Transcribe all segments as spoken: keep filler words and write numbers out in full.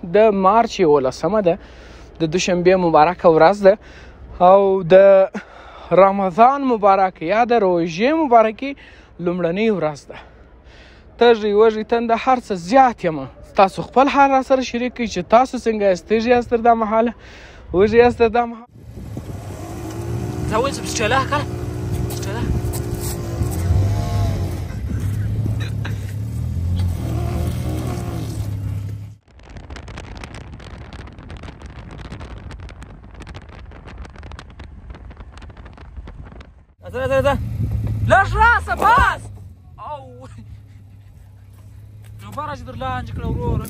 د مارچ یولسمه ده، د دوشنبې مبارکه ورځ ده او د رمضان مبارک یا د روژې مبارکې لومړنۍ ورځ ده. تږي وږي تنده هر څه زیات یم. تاسو خپل حال را سره شریک کړئ چې تاسو څنګه یاست، تږي یاست تر دا مهاله، وږي یاست تر دا مهاله. ځه وایي چې بسچله کله بسچله ځه ځه ځه لږ راسه بس. او جباره چې در لاندې کړه وروره.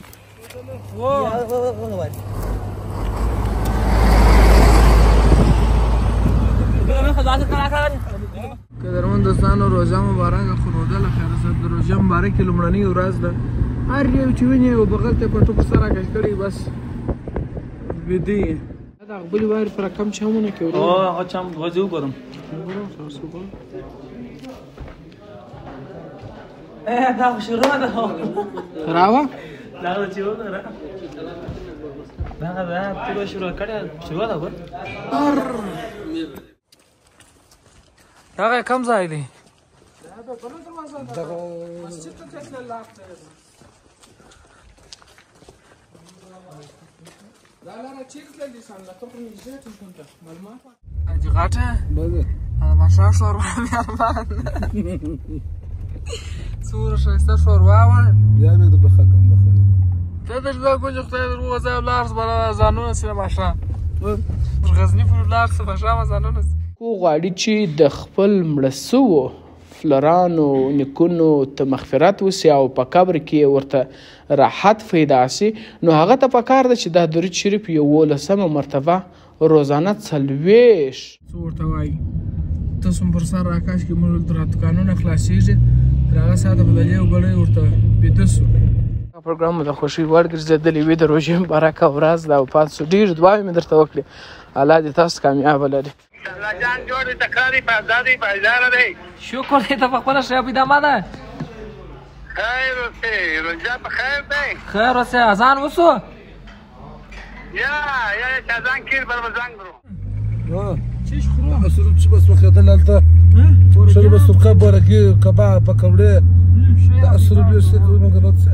قدرمن دوستانو، روژه مبارکه. خو نو ډله خیر صاحب د روژې مبارکې لومړنۍ ورځ ده. هر یو چې ویني یو بغل ته پټو په سر راکش کړي بس ویده یې. دا خپلې وارې پر کم چمونه کې ورو هغه چم غځې وګورم. دا خو شروع ده راوه دا چې وګوره دا دا پوره شروع کړې شروع ده. ګور هغه کم ځای دی؟ غاټه ماشا شوروا میرمان څومره ښایسته شوروا وه. بیا مې د پخه کم ده ته د ژبه ګونجې خدای در وغځه لاړ سه بله ځانونه سي د ماښام تر غزني پورې لاړ سه ماښامه ځانونه سي. کو غواړي چې د خپل مړه سوو فلرانو نیکونو ته مغفرت وسي او په قبر کې ورته راحت پیدا سي، نو هغه ته پکار ده چې دا درود شریف یولسمه مرتبه روزانه څلوېښت څه ورته وایي. تاسو هم پر سر راکاش کې موږ تر دکانونه خلاصېږي، تر هغه ساعته به دلې یو ګړی ورته بیده سو. پروګرام مو د خوښۍ وړ ګرځېدلی وي. د روژې مبارکه ورځ ده او پاتې سو. ډېرې دعاوې مې درته وکړې. الله دې تاسو کامیابه لري. الله جان جوړ دې تکراري په ازادي پایداره دی. شکر دې ته په خپله ښه پیدامه ده. خیر اوسې، روژه په خیر دی. خیر اوسې. اذان وسو؟ یا یا چې اذان کېږي بر به زنګ درو. چیش خورو؟ سروب چې بس پخېدل هلته شل به سرخه بارکي کباب پکوړې دا سروب یې څه کوي مګر څه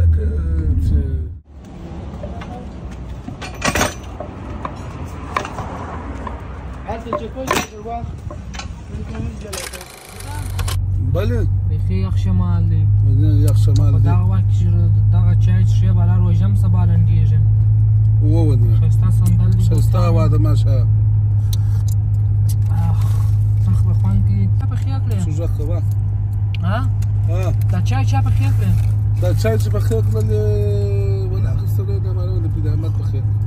بله بیخي یخ شمال دی. یخ شمال دی. په دغه وخت کې چې دغه چای څښې بله روژه هم سبا لنډېږي. وونې ښایسته سندل دي. ښایسته هوا ده ماشه. مخ به خوند کوي. چا پخې کړې؟ څه غږ کوه. ها؟ ها دا چای چا پخې کړې؟ دا چای چې پخې کړل ولا اخیستلی نه معلومه د پیدامت پخې کړل.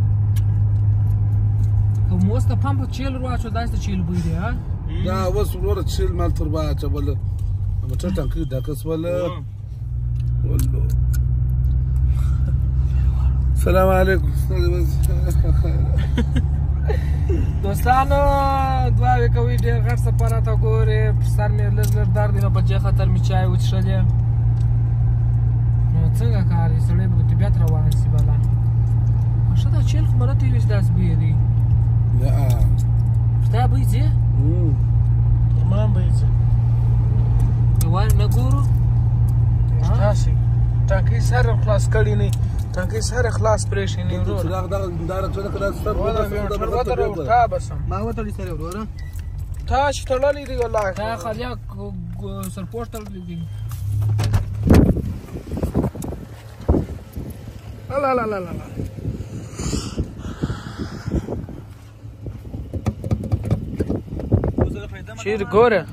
خو مو اوس د پمپ چیل ور واچو، داسې د چیل بوی دی. ها؟ دا اوس وروره چیل مال تر واچوله موټر ټانکۍ ډکه سوله. والله السلام علیکم دوستانو، دعاوې کوئ ډېر غټ سفر راته ګورې. پر سر مې لږ لږ درد دی، نو په دې خاطر مې چای وڅښلې. نو څنګه کار دی؟ سړی به په طبیعت روان شي بله. ښه دا چیل خو مله ته وي چې داسې بوی دی. نه ستا بوی ځي؟ تمام به یې ځي. یوازې نه ګورو؟ تاسې ټانکۍ سر خلاص کړي نه، ټانکۍ سر خلاص پرېښي نه وروره. څراغ دغه داره څه کړه سر تا بسم ما وتړي سره وروره. تا چې تړلی دی والله تا خالیا سرپوښ تړلی دی. لا لا لا لا چیرې ګوره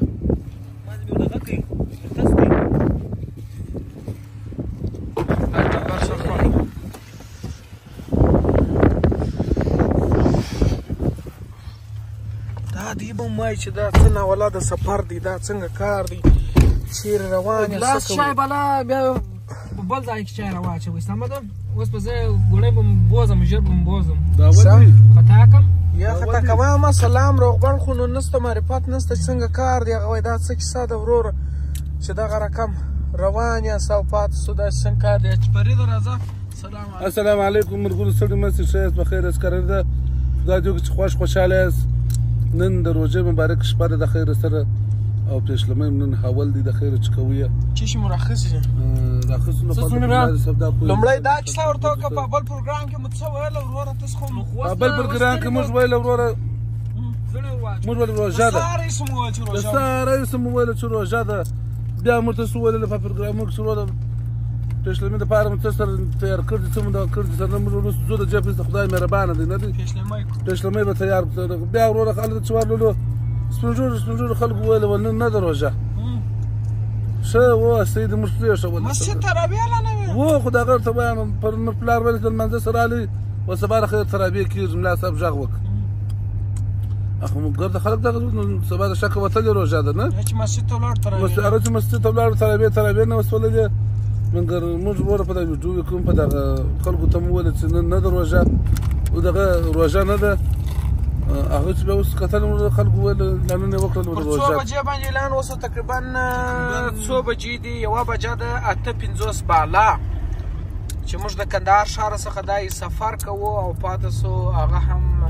دا دی به وایي چې دا څه ناولاده سفر دی، دا څنګه کار دی، چیرې روان یې ګلاس چای بله بیا بل ځای کې چای راواچوئ. سمه ده؟ اوس به زه ګوړی به م بوځم، ژر به م بوځم. خطا کړم یا خطا کومه سلام روغبړ خو نو نسته، معرفت نسته، څنګه کار دی. هغه وایي دا څه کیسه ده وروره چې دغه رقم روان یاست او پاتې سو، داسې څنګه کار دی. چې فرید راځه السلام علیکم مرګونو ستړي مستي ښه یاست بخیر یاست کرنه ده خدای دې وکړي چې خوښ خوشحاله یاست نن د روژې مبارک شپه ده د خیر سره او پېشلمۍ نن حول دی د خیر چې کوي چې شي مرخص دي راخص نو لومړی دا کیسه ورته وکړه په بل پروګرام کې مو څه ویل وروره تاسو خو په بل پروګرام کې موږ ویل وروره موږ ویل روژه ده د سهار رئیس مو ویل چې روژه ده بیا موږ تاسو ویل په پروګرامونو کې چې وروره پېشلمۍ دپاره مو څه سره تیار کړي څه مو دغه کړي سره موږ وروسته ځو د جبهې څخه خدای مهربانه دی نه دی پېشلمۍ به تیار بیا وروره خلک چې ورلولو سپین ږیرو سپین ږیرو خلکو ویل ول نن نه ده روژه ښه ووستئ د موږ پرېښوله مسجد ترابیه لا نه وي و خو دغه ورته وایم پر پلار ویل چې لمانځه سره راغلی و سبا د خیر ترابیه کېږي ملا صاحب غږ وکړه اخو موږ ګرده خلک دغه سبا د شکه وتلې روژه ده نه چې مسجد ته ولاړ ترابیه هغه چې مسجد ته ولاړو ترابیه ترابیه نه وسوللې مګر موږ وروره په دغه ویډیو کې کوم په دغه خلکو ته مو وویل چې نن نه ده روژه او دغه روژه نه ده هغه چې بیا اوس کتل مو خلکو ویل اعلانونه یې وکړل پر څو بجې باندې اعلان وسو تقریبا څو بجې دي یوه بجه ده اته پنځوس بالا چې موږ د کندهار ښار څخه دا سفر کوو او پاته سو هغه هم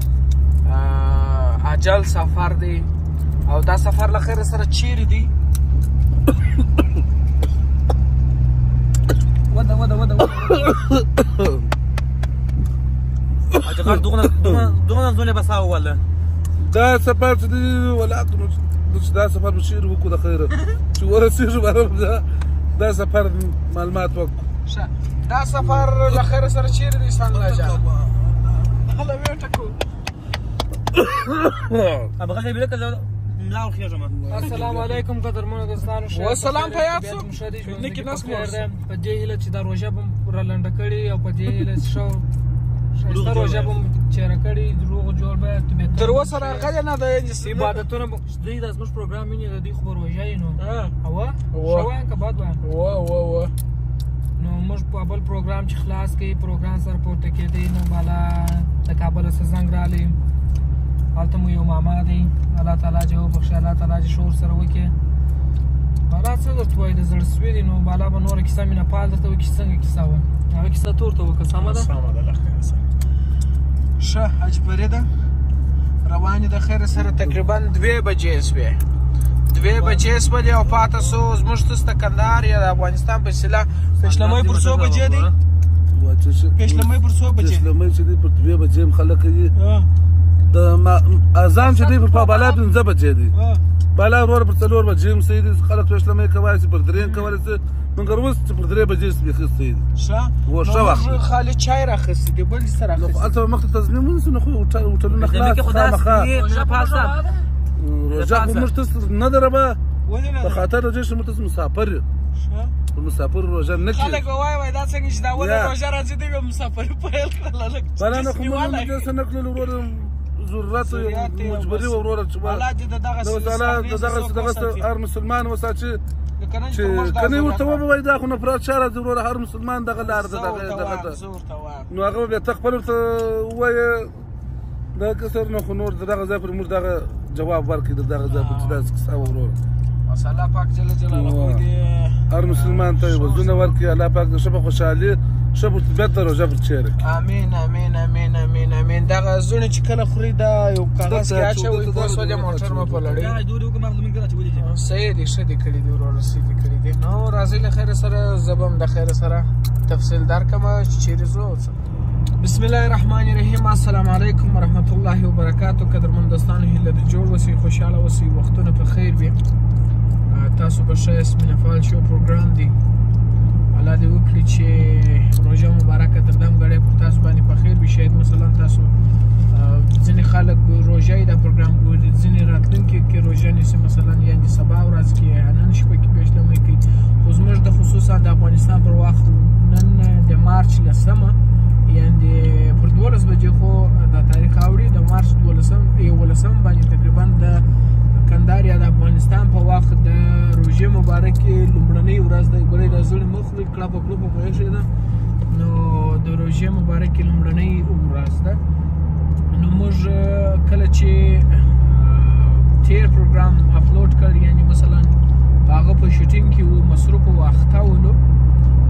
عجل سفر دی او دا سفر له خیره سره چیرې دی وده وده وده وده اجغار دغنا دغنا زولې بس اوله دا سفر چې دی ولکه چې دا سفر بشیر وکړو د خیره چې ورسېږو باره دا سفر معلومات وکړو ښه دا سفر له خیره سره چیرې دی څنګه جان هله ویې ټکو ابغه خیبره کله ملا ورخېږم السلام علیکم قدرمنو دوستانو والسلام په یاد شو نیکي ناس په دې هیله چې دا روژه به را لنډه کړي او په دې هیله چې ښه ښایسته روژه به چیره کړي روغ جوړ به تر اوسه راغلی نه دی عبادتونه به دوی دا زموږ پروګرام ویني د دوی خو به روژه یې نو اوه ښه وایم که بد وایم اوه نو موږ په بل پروګرام چې خلاص کړي پروګرام سره پورته کېدی نو بالا د کابله څه زنګ راغلی هلته مو یو ماما دی الله تعالی دې وبخښي الله تعالی دې شور سره وکړي بالا څه درته وایي د زړه سوي دي نو بالا به نوره کیسه مینه پال درته وکړي څنګه کیسه وه هغه کیسه ته ورته وکړه سمه ده سمه ده له خیره سره ښه حج فریده روانې د خیره سره تقریبا دوې بجې سوې دوې بجې سولې او پاته سو زموږ تاسو ته کندهار یا د افغانستان په سیله پېشلمۍ پر څو بجې دی پېشلمۍ پر څو بجې پېشلمۍ چې دی پر دوې بجې هم خلک کوي د اذان چې دی پر بالا پنځه بجې دی بالا وروره پر څلور بجې هم صحیح دي خلک پېشلمۍ کولی شي پر درې هم کولی شي مګر اوس چې پر درې بجې بیخي صحیح دي ښه و ښه وخت نو موږ خالي چای راخیستي دي بل څه راخیستي هلته به مخکې تضمین ونیسو نو خو هوټلونه خلاص خامخا روژه خو موږ تاسو نه ده ربه په خاطر روژې چې موږ تاسو مسافر یو په مسافر روژه نه کېږي خلک به وایي وایي دا څنګه چې دا ولې روژه راځي دوی به مسافري پیل کړله لږ بله نه خو موږ داسې نه کړلو وروره ضرورت مجبوري وه وروره چې الله دې د دغسې دغسې هر مسلمان وساتي چې کنې ورته وبه وایي دا خو نفرات ښه راځي وروره هر مسلمان دغه لار ده دغه ده نو هغه به بیا ته خپل ورته ووایې دغه کسر نه خو نور د دغه ځای پر موږ دغه جواب ورکړي د دغه ځای پر چې داسې کیسه وه وروره بس الله پاک جل جلاله دې هر مسلمان ته وزونه ورکړي الله پاک د ښه په خوشحالي ښه په طبیعت د روژه پر چیرې کړي امین امین امین امین امین دغه زوڼې چې کله خوري دا یو کاغذ کې اچوئ پوه شولې موټر مه پلړئ صحیح دي ښه دې کړي دي وروره ښه دې کړي دي نو راځئ له خیره سره زه به هم د خیره سره تفصیل درکړم چې چیرې ځو او څه بسم الله الرحمن الرحیم السلام علیکم ورحمت الله وبرکاتو قدرمن دوستانو هیله ده جوړ اوسئ خوشحاله اوسئ وختونه په خیر وي تاسو به ښایست مینه فال شو پروګرام دی الله دې وکړي چې روژه مبارکه تر دم ګړی پر تاسو باندې په خیر وي شاید مثلا تاسو ځینې خلک روژه یې دا پروګرام ګوري ځینې راتلونکي کې روژه نیسي مثلا یعنې سبا ورځ کې یا نن شپه کې پېشلمۍ کوي خو زموږ د خصوصا د افغانستان پر وخت نن د مارچ لسمه یعنې پر دولس بجې خو دا تاریخ اوړي د مارچ دولسم یولسم باندې تقریبا د کندهار یا د افغانستان په وخت د روژې مبارکې لومړنۍ ورځ ده ګورئ دا زوړې مه خورئ کړپه کړوپه پوهېږئ ده نو د روژې مبارکې لومړنۍ ورځ ده نو موږ کله چې تیر پروګرام اپلوډ کړ یعنې مثلا په هغه په شوټینګ کې وو مصروف وو اخته ولو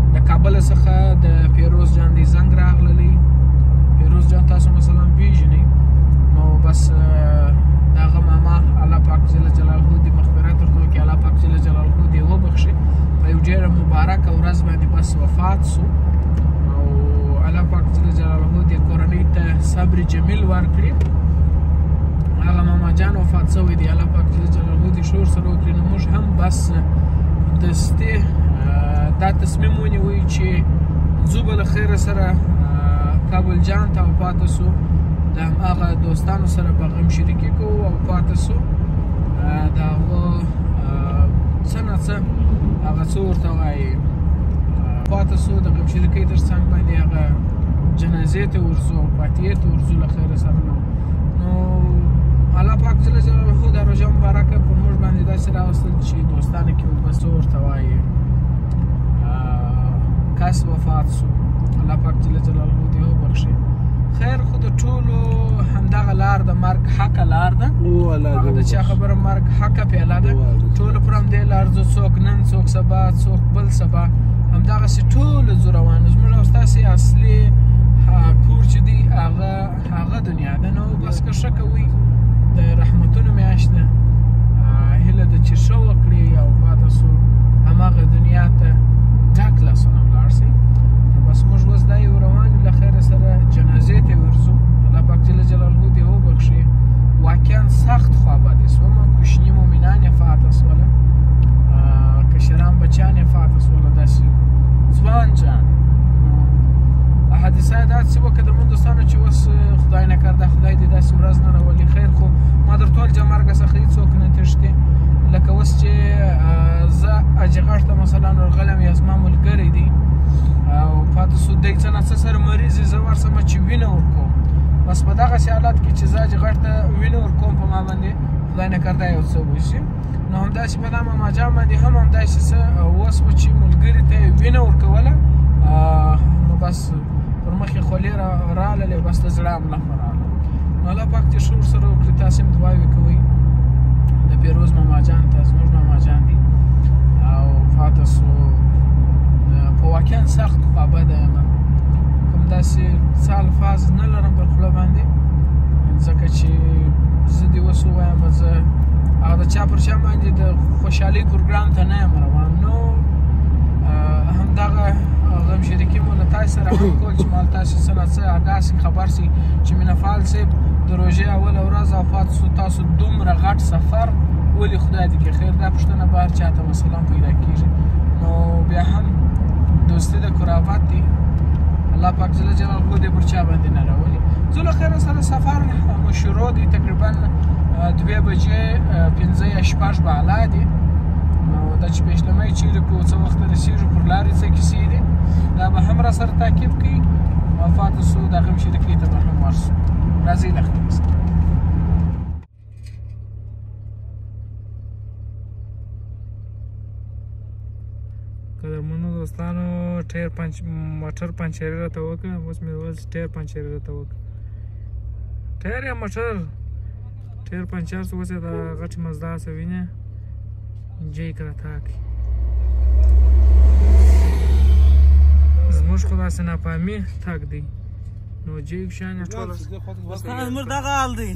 د کابل څخه د پیروز جان دی زنګ راغلی. پیروز جان تاسو مثلا پیژنئ، نو بس دغه ماما الله پاک جل جلاله دې مغفرت ورته وکړي، الله پاک جل جلاله دې وبخښي. په یو ډېره مبارکه ورځ باندې بس وفات سو، او الله پاک جل جلاله دې کورنۍ ته صبر جمیل ورکړي. هغه ماما جان وفات شوی دی، الله پاک جل جلاله دې شور سره وکړي. نو موږ هم بس دستي دا تصمیم ونیوی چې ځو به له خیره سره کابل جان ته او پاته سو د هماغه دوستانو سره به غم شریکي کوو او پاته سو د هغه څه نه څه هغه څه ورته وایي پاته سو د غم شریکۍ تر څنګ باندې هغه جنازې ته ورځو او فاتحې ته ورځو له خیره سره. نو الله پاک جل جلاله دا روژه مبارکه پر موږ باندې داسې راوستل چې دوستانو کې به څه ورته وایي کس وفات سو، الله پاک جل جلاله دې وبخښي. خیر خو د ټولو همدغه لار د مرګ حقه لار ده، هغه د چا خبره مرګ حقه پیاله ده. ټولو پر همدې لار ځو، څوک نن څوک سبا څوک بل سبا، همدغسې ټولو ځو روان. زموږ او ستاسې اصلي کور چې دی هغه هغه دنیا ده. نو بس که ښه کوئ د رحمتونو میاشت ده، هیله ده چې ښه وکړي او پاته سو هماغه دنیا ته ډک لاسونه ولاړ سئ. نو بس موږ اوس دا یو روان یو له خیره سره جنازې ته ورځو. الله پاک جل جلاله دې وبخښي. واقعا سخت خوابدې سومه، کوچني مؤمنان یې فاته سوله، کشران بچیان یې فاته سوله، داسې ځوان جان. حادثه یې داسې وکړه درمون دوستانو چې اوس خدای نکرده خدای دې داسې ورځ نه راولي. خیر خو ما درته ویل چې مرګه څخه هېڅوک نه تښتي. لکه اوس چې زه اجغړ ته مثلا ورغلی یم یا زما ملګری دی او پاته سو دی څه نه څه سره مریض یي، زه ورسمه چې وینه ورکوم. بس په دغسې حالت کې چې زه اجغړ ته وینه ورکوم په ما باندې خدای نکرده یو څه وشي. نو همداسې په دا ماما جان باندې هم همداسې څه وسوه چې ملګري ته یې وینه ورکوله، نو بس پر مخ یې خولې راللې، بس د زړه حمله خو راغله. نو الله پاک دې ښه ورسره وکړي. تاسې هم دعاوې کوئ د پیروز ماما جان ته، زموږ ماما جان دی او فاته سو. په واقعا سخت خوابده یم، کوم داسې څه الفاظ نه لرم پر خوله باندې، ځکه چې زه دې اوس ووایم زه هغه د چا پر چا باندې د خوشحالۍ پروګرام ته نه یم روان. نو همدغه غم شریکي مو له تاسې سره هم کول چې ما له تاسې څه نه څه آګاه سي، خبر سي چې مینهفال صاحب د روژې اوله ورځ او پاته سو. تاسو دومره غټ سفر ولې خدای دې کړي خیر. دا پوښتنه به هر چا ته مثلا پیدا کېږي. نو بیا هم دوستي د قرابت دی، الله پاک جل جلاله دې پر چا باندې نه راولي. زه له خیره سره سفر مو شروع دی، تقریبا دوې بجې پنځه یا شپږ به علا دي. نو دا چې پیشلمۍ چیرې کړو څه وخته رسېږو، پر لارې څه کیسې دي، دا به هم را سره تعقیب کړي. او پاته سو د غم شریکۍ ته به هم ورسو. راځئ له خیره سره. قدرمنو دوستانو ټایر پنچ موټر پنچري راته وکړه، اوس مې اوس ټایر پنچري راته وکړه. ټایر یا موټر ټایر پنچر سو، اوس یې د غټې مزدا څه وینې جیک راته کړي. زموږ خو داسې ناپامي تګ دی، نو جیک شیان یې ټوله زموږ دغه حال دی.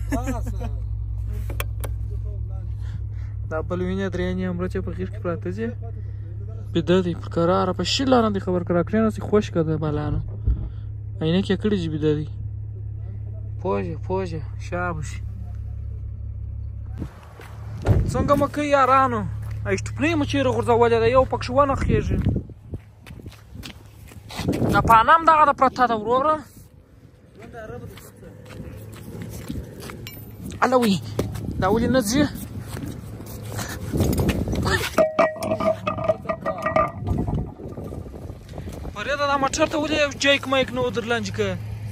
دا بل وینې درېنې عمره چې په غېږ کې پراته دي بیده دی، په کراره په شي لاره دی خبر که راکړې نسي خوشکه ده بلانو عینک یې کړي چې بیده دی. پوه پوه شا به شي. څنګه مو کوي یارانو؟ اشتپنۍ مو چېرې غورځولې ده، یو پکښې ونه خېږي. د پانه هم دغه ده پرته ده وروره. اله وي دا ولې نه ځي؟ فرېده دا موټر ته ولې یو جیک مایک نه و درلنج که؟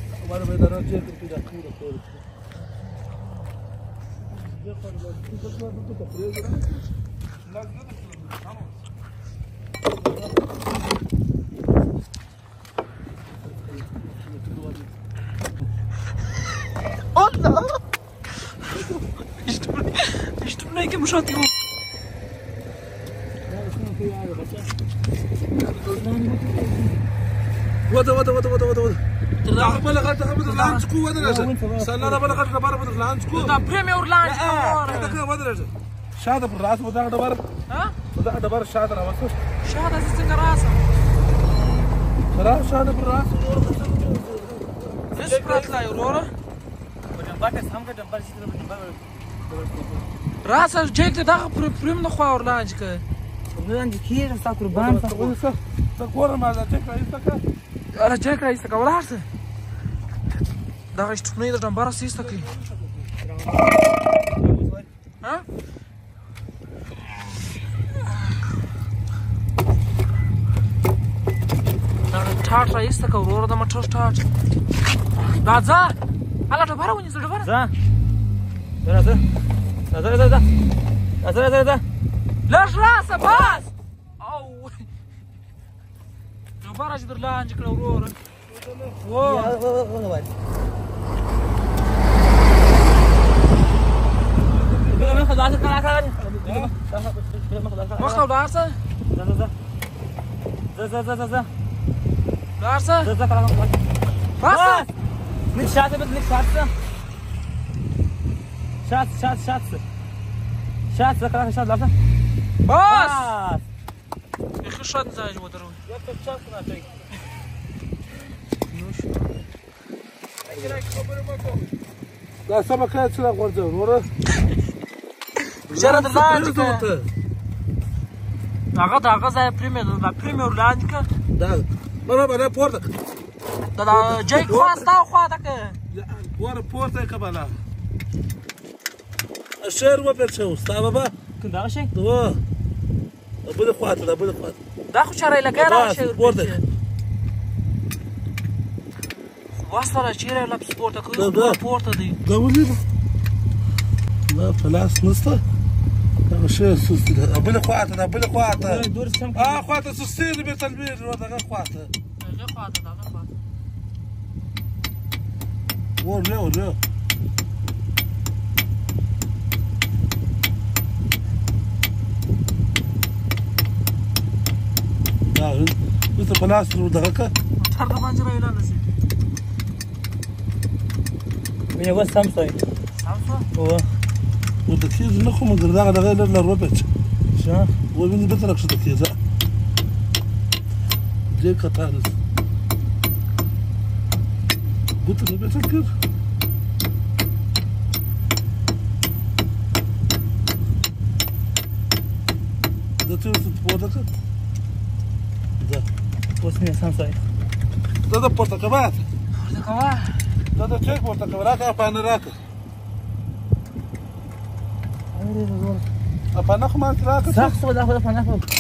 Allah! اشتبني كم شاطئ وده وده وده وده وده لا بلا غلط خبر لانچ کو ودرجه سنه بلا غلط خبر بدر لانچ کو دا پریمیور لانچ دا كده ودرجه شاده في الراس وده دبر ها وده دبر شاده راس شاده څنګه راسه راس شاده في الراس ايش براتلا يورورا باکه هم که دبر شي دبر راسه جيك دا پریم نو خو اور لانچ که نن کیه ستا قربان ته ته کور ما دا چک راځه اره جيك راځه کا ولارته دا شتونی د دمبر سیسته کی ها ټاټ راځه کا ورور د مټر ټاټ راځه الا دبر ونی زړه دبر ځه راځه راځه راځه راځه راځه راځه لاش راسه باس او دبر اجدر لانج کړه ورور و ما خلاص كان كان ما خلاص لا لا لا لا لا لا خلاص لا لا كلام بس من شاته بدك شاته شات شات شات شات كلام شات لا بس بس اخي شات زاج ودرو يا شات ما تيجي لا سمك لا تسلق ورده ورا جرد لانج که هغه دا هغه ځای پریمیور دا پریمیور لانج که دا مرا بنا پورته دا دا جیک خواسته او خوا ده که ورا پورته کبالا الشهر ما بيرشو ستا بابا كنت داغ شيء دوا بده خواته دا بده خواته دا خو چرای لګای را شي پورته واسطه چیرې لپ سپورت کوي پورته دی دا ولې لا فلاس نسته دا شيء سوستي دا بده خواته دا بده خواته دور سم اه خواته سوستي دي بتلبير دا خواته هغه خواته دا خواته ور له ور له دا انت فلاس دغه تر د باندې رايلا نسي من هو سامسونج سامسونج هو ودكيز نخو من دغه دغه له روبت شو ومن بترك شو دكيز دي كتارز قلت له بتفكر ده تشوف بودك ده واسمه سامسونج ده ده برتقالات برتقال ده ده تشيك برتقالات ابانا راكه ابانا خما راكه صح صح ده هو فانا فوق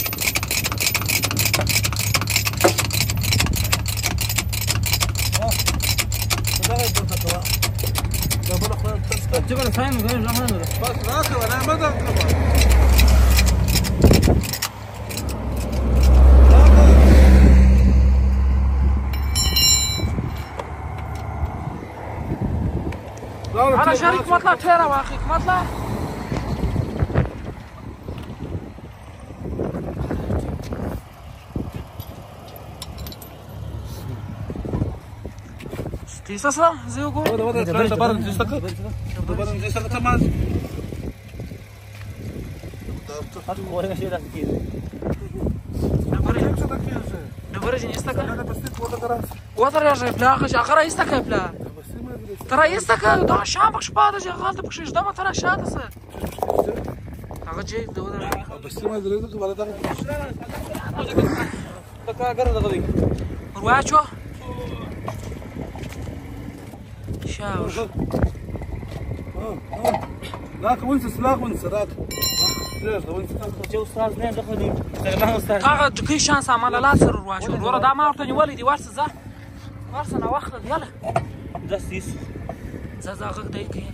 ده برتقالات ده بلا خلاص تبغى فاهم غير راح انا بس راكه ولا ما ده انا شارك مطلع تيرا واخيك مطلع ستيساسا زيو جو وده وده ده برد جسك ده برد جسك تمام هات ولا شيء ده كده دبرج يستك انا بس وده كراس وتر يا جيب لا خش اخر يستك بلا ترى يستك دا شامك شباده جا غلط بكشش دم ترى شاتس هغه جيب ده وده بس ما دريت ولا ده تكا غير ده غادي رواچو شاوش لا وانت سلاق وانت سراك ليش وانت جو استاذ نه دخلي ما استاذ هغه کی شانس عمل لا سر رواچو ورا دا ما ورته نیولې دی ورسه ځه ورسه نو وخت دی يلا دستيس ځه ځه غږ دی کی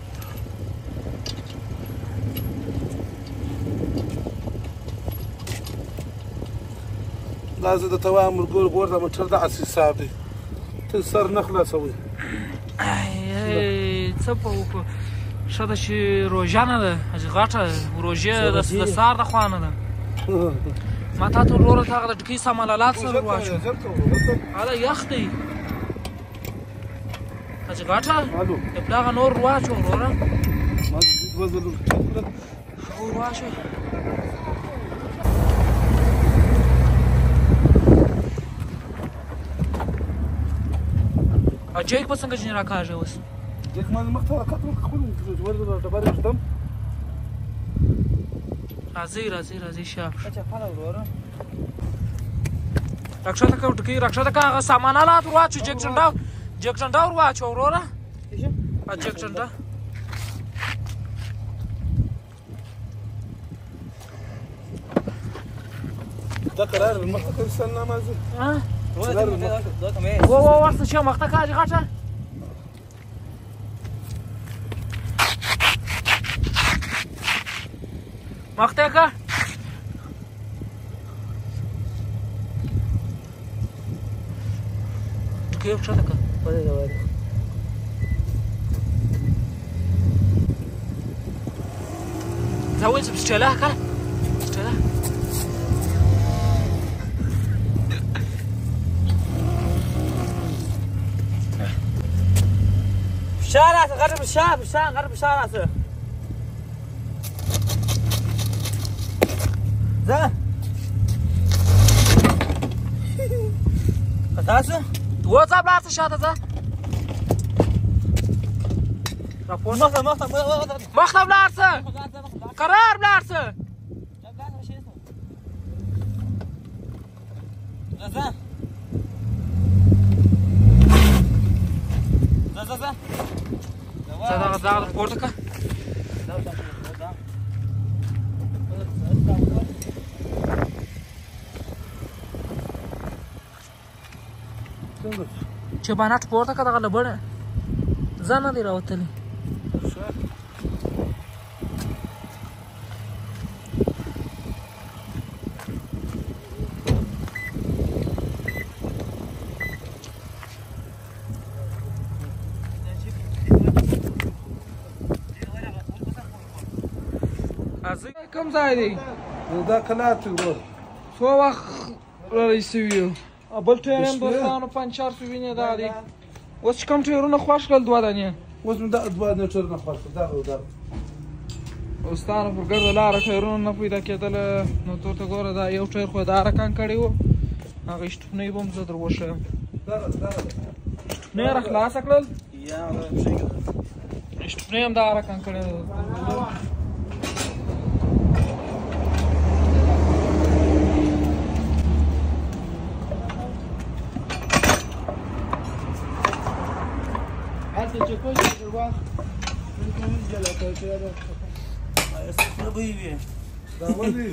لازم التوامر قول قول ما ترضى على الحساب تنصر نخله سوي اي څه په شاده چې روزانه ده غاټه روزه د سار د خوانه ده ما تا ته وروره ته هغه د ټکۍ سامان الات سره واچو هله یخ دی حاجي غاټه د پلاغه نور واچو وروره ور واچو او جیک به څنګه ځینې راکاږي اوس جیک ما مخته راکات خپل ور ډبرې وشتم راځئ راځئ راځئ شاپ راکښته که ټکۍ راکښته که هغه سامان الات ور واچو جیک ډنډه جیک ډنډه ور واچو وروره جیک ډنډه دا قرار مخته کوي سن نمازي ها و و ورته چې مخته کا حاجي غاټه مخته کا ټکۍ راکښته که زود بسجلاه كا بسجلاه بالشارع غرب الشارع بالشارع غرب الشارع ذا قتاسه واتساب لارسه شاته ذا رابور مختم مختم مختم لارسه قرار لارسه ذا ذا ذا ذا ذا ذا ذا بورتك چې باندې پورته کړه دغه لبړ ځان نه دی راوتلی کوم ځای دی دا کلات ورو څو وخت رئیسوي بل ټیر هم دوستانو پنچار سو ویني دا دی اوس چې کوم ټیرونه خوښ کړل دوه دانې اوس مې دا دوه دانې ټیرونه خوښ کړل دا دا دوستانو پر ګرده لاره ټیرونه نه پیدا کېدل نو ته ورته ګوره دا یو ټیر خو دا رکان کړی و هغه شټپنۍ به هم زه در وښیم شټپنۍ یې راخلاصه کړل شټپنۍ هم دا رکان کړی چې کوی څه واه من کوم جلا کوي چې دا څه به وي دا ولي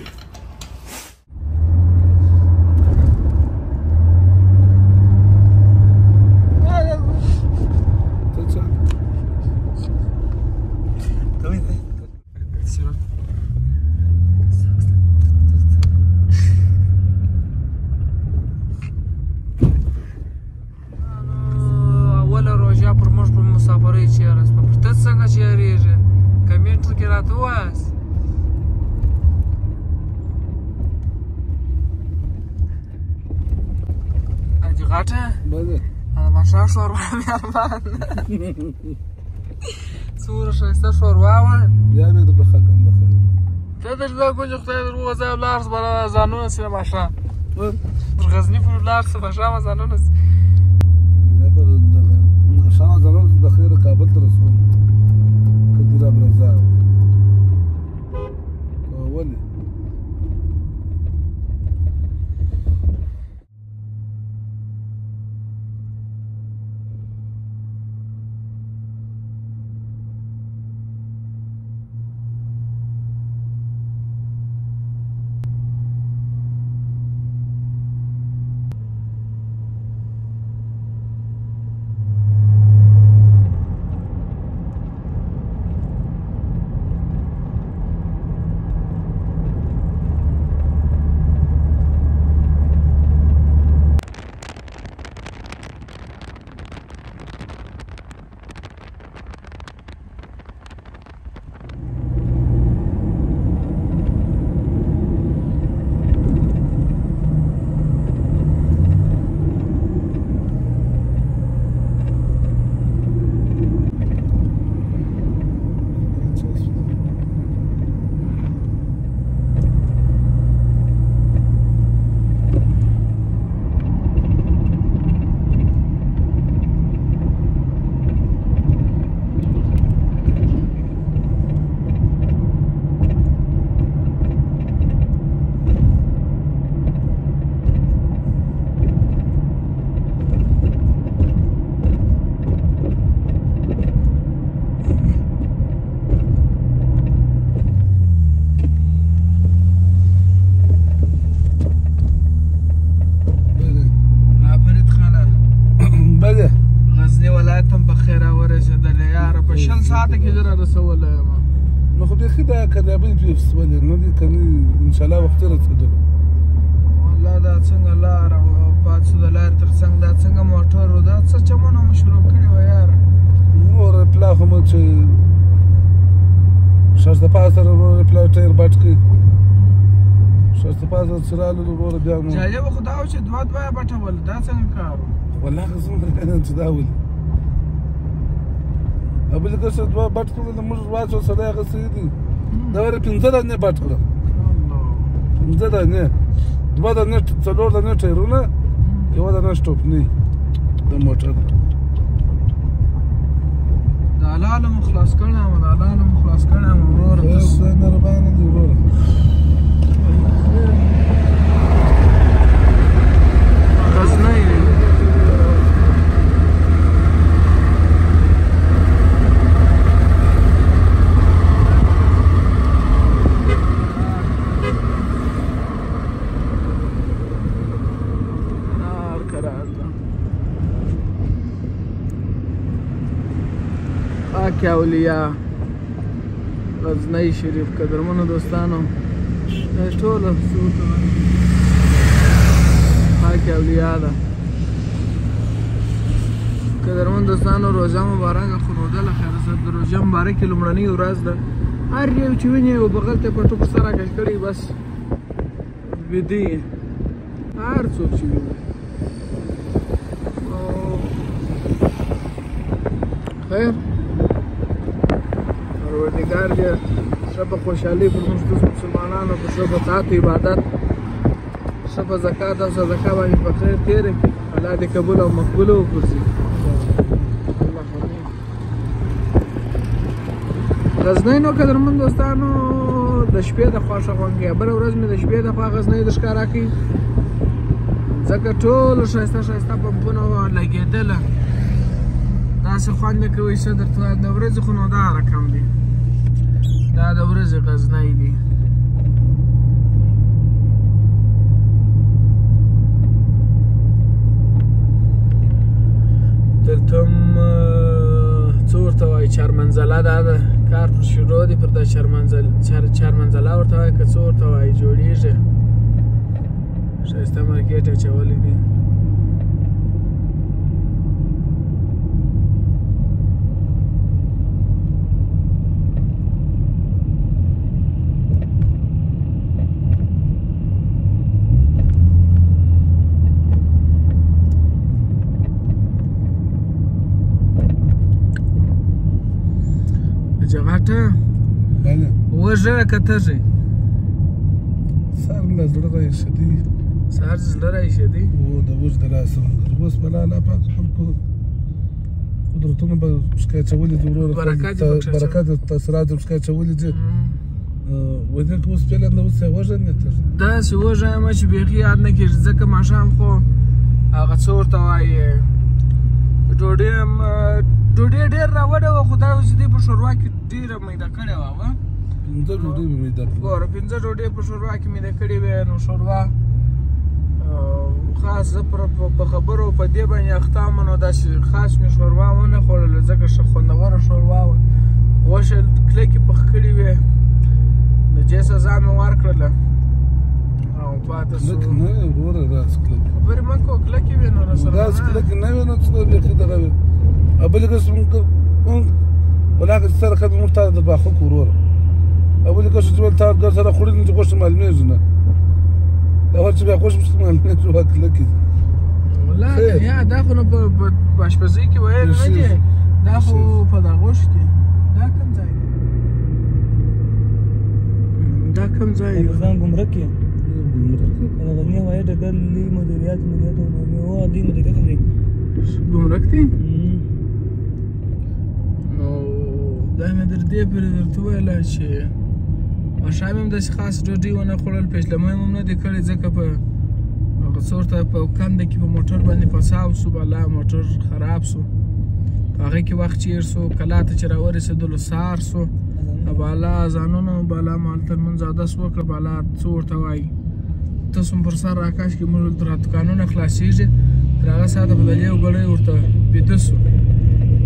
مسافرۍ چیرې په ته څنګه چیرېږي کمنټ کې راته ووایاست حاجي غاټه بله ماشه شوروا مهربان څومره ښایسته شوروا وه بیا مې د بخښه کم بخښه ته د زړه کوچ خدای در وغځوه لاړ سه بله ځانونه سي ماشه در غزني پورې لاړ سه ماښامه ځانونه سي شانا زمان د خیر کابل ته رسول کدیرا برزا ولي ته هم په خیر راورسېدلې یاره په شل ساعته کې زه را رسولی یم نو خو بیخي دا کامیابۍ پرې ولې نه دي که نه انشاءالله وختي رسېدلو والله دا څنګه لاره وه پات شو د لارې تر څنګ دا څنګه موټر و دا څه چمونه مو شروع کړې وه یاره نور پلا خو مو چې شاسته پاسه وروره پلا ټایر بټ کړي شاسته پاسه چې راغلل وروره بیا مو جالبه خو دا و چې دوه دوه یې بټول دا څنګه کار و والله هغه څومره ښه چې دا ولي او بلې کسه دوه بټ کړل موږ واچو سړی هغه څه دي دا ورې پنځه دانې بټ کړه پنځه دانې دوه دانې څلور دانې ټایرونه یوه دانه سټوپنۍ د موټر د حلاله مو خلاص کړی یم د حلاله مو خلاص کړی یم وروره خدای مهربانه دی وروره غزنی دی خاک اولیاء غزنی شریف قدرمنو دوستانو دا ټوله څه خاک اولیاء ده قدرمن دوستانو روژه مبارکه خو رودله خیر صاحب د روژې مبارکې لومړنۍ ورځ ده هر یو چې ویني یو بغل ته پټو پر سر راکش کړي بس ویده یې هر څوک چې ویني خیر پروردګار دې ښه په خوشحالۍ پر موږ ټول مسلمانانو په ښه په طاعت عبادت ښه په زکات او صدقه باندې په خیر تېره کړي الله دې قبول او مقبوله وګرځي غزنی نو قدرمن دوستانو د شپې د خوا شغونګي بله ورځ مې د شپې د خوا غزنی د ښکاره کړي ځکه ټولو ښایسته ښایسته پمپونه لګېدله داسې خوند مې کوي څه درته د ورځې خو نو دا رقم دی دا د ورځې غزنی دی دلته هم څه ورته وایي چارمنزله دا ده کار شروع دی پر دا چارمنزله ورته وایي که څه ورته وایي جوړېږي ښایسته مارکېټ اچولی دی جغاټه بله وژه که تږی سهار مې له زړه راایښتې سهار چې زړه راایښتې او د اوږد د لاسه اوس به الله پاک خپل قدرتونه به پسکې اچولي دي وروره برکات تاثیرات یې پسکې اچولي دي ویدې که اوس فعلا اوس یې وژه نه تږی داسې وژه یم چې بیخي یاد نه کېږي ځکه ماښام خو هغه څه ورته وایي ډوډۍ هم ډوډۍ ډېر راوړې وه خو دا اوس دې په شوروا کې ډېره میده کړې وه وه پنځه ډوډۍ مې میده کړې ګوره پنځه ډوډۍ په شوروا کې میده کړې وې نو شوروا خاص زه په خبرو په دې باندې اخته وم نو داسې خاص مې شوروا ونه خوړله ځکه ښه خوندوره شوروا وه غوښه کلکې پخ کړې وې د جې سزا مې ورکړله او پاتې شو کلکې نه وې وروره داسې کلکې خبرې مه کوه کلکې وې نو راسره داسې کلکې نه وې نو څه بیخي دغه وې او بلې کس مونږ ولاکه چې سره خدمه موږ تا ته باخه کړو وروره او بلې کس چې ول تا ګر سره خوړي نو چې غوښه معلومېږي نه دا هر چې بیا غوښه پسې معلومېږي وه کلکې والله یا دا خو نو په اشپزۍ کې ویل نه دي دا خو په دا غوښ کې دا کوم ځای دی دا کوم ځای دی ځان ګمرک کې غزنی هوایي ډګر لوی مدیریت مدیریت او لوی مدیریت دی ګمرک دی نو دا مې در دې پورې درته وویله چې ماښام هم داسې خاص ډوډۍ ونه خوړل پیشلمۍ هم نه دې کړې ځکه په هغه څه ورته په کنده کې په موټر باندې فساو سو بالا موټر خراب سو په هغې کې وخت چیر سو کلا ته چې راورسېدلو سهار سو بالا اذانونه بالا مال تر منځ اودس وکړه بالا څه ورته وایي تاسو هم پر سر راکاش کې موږ دلته راته کانونه خلاصېږي تر هغه ساعته به د یو ګړی ورته بیده سو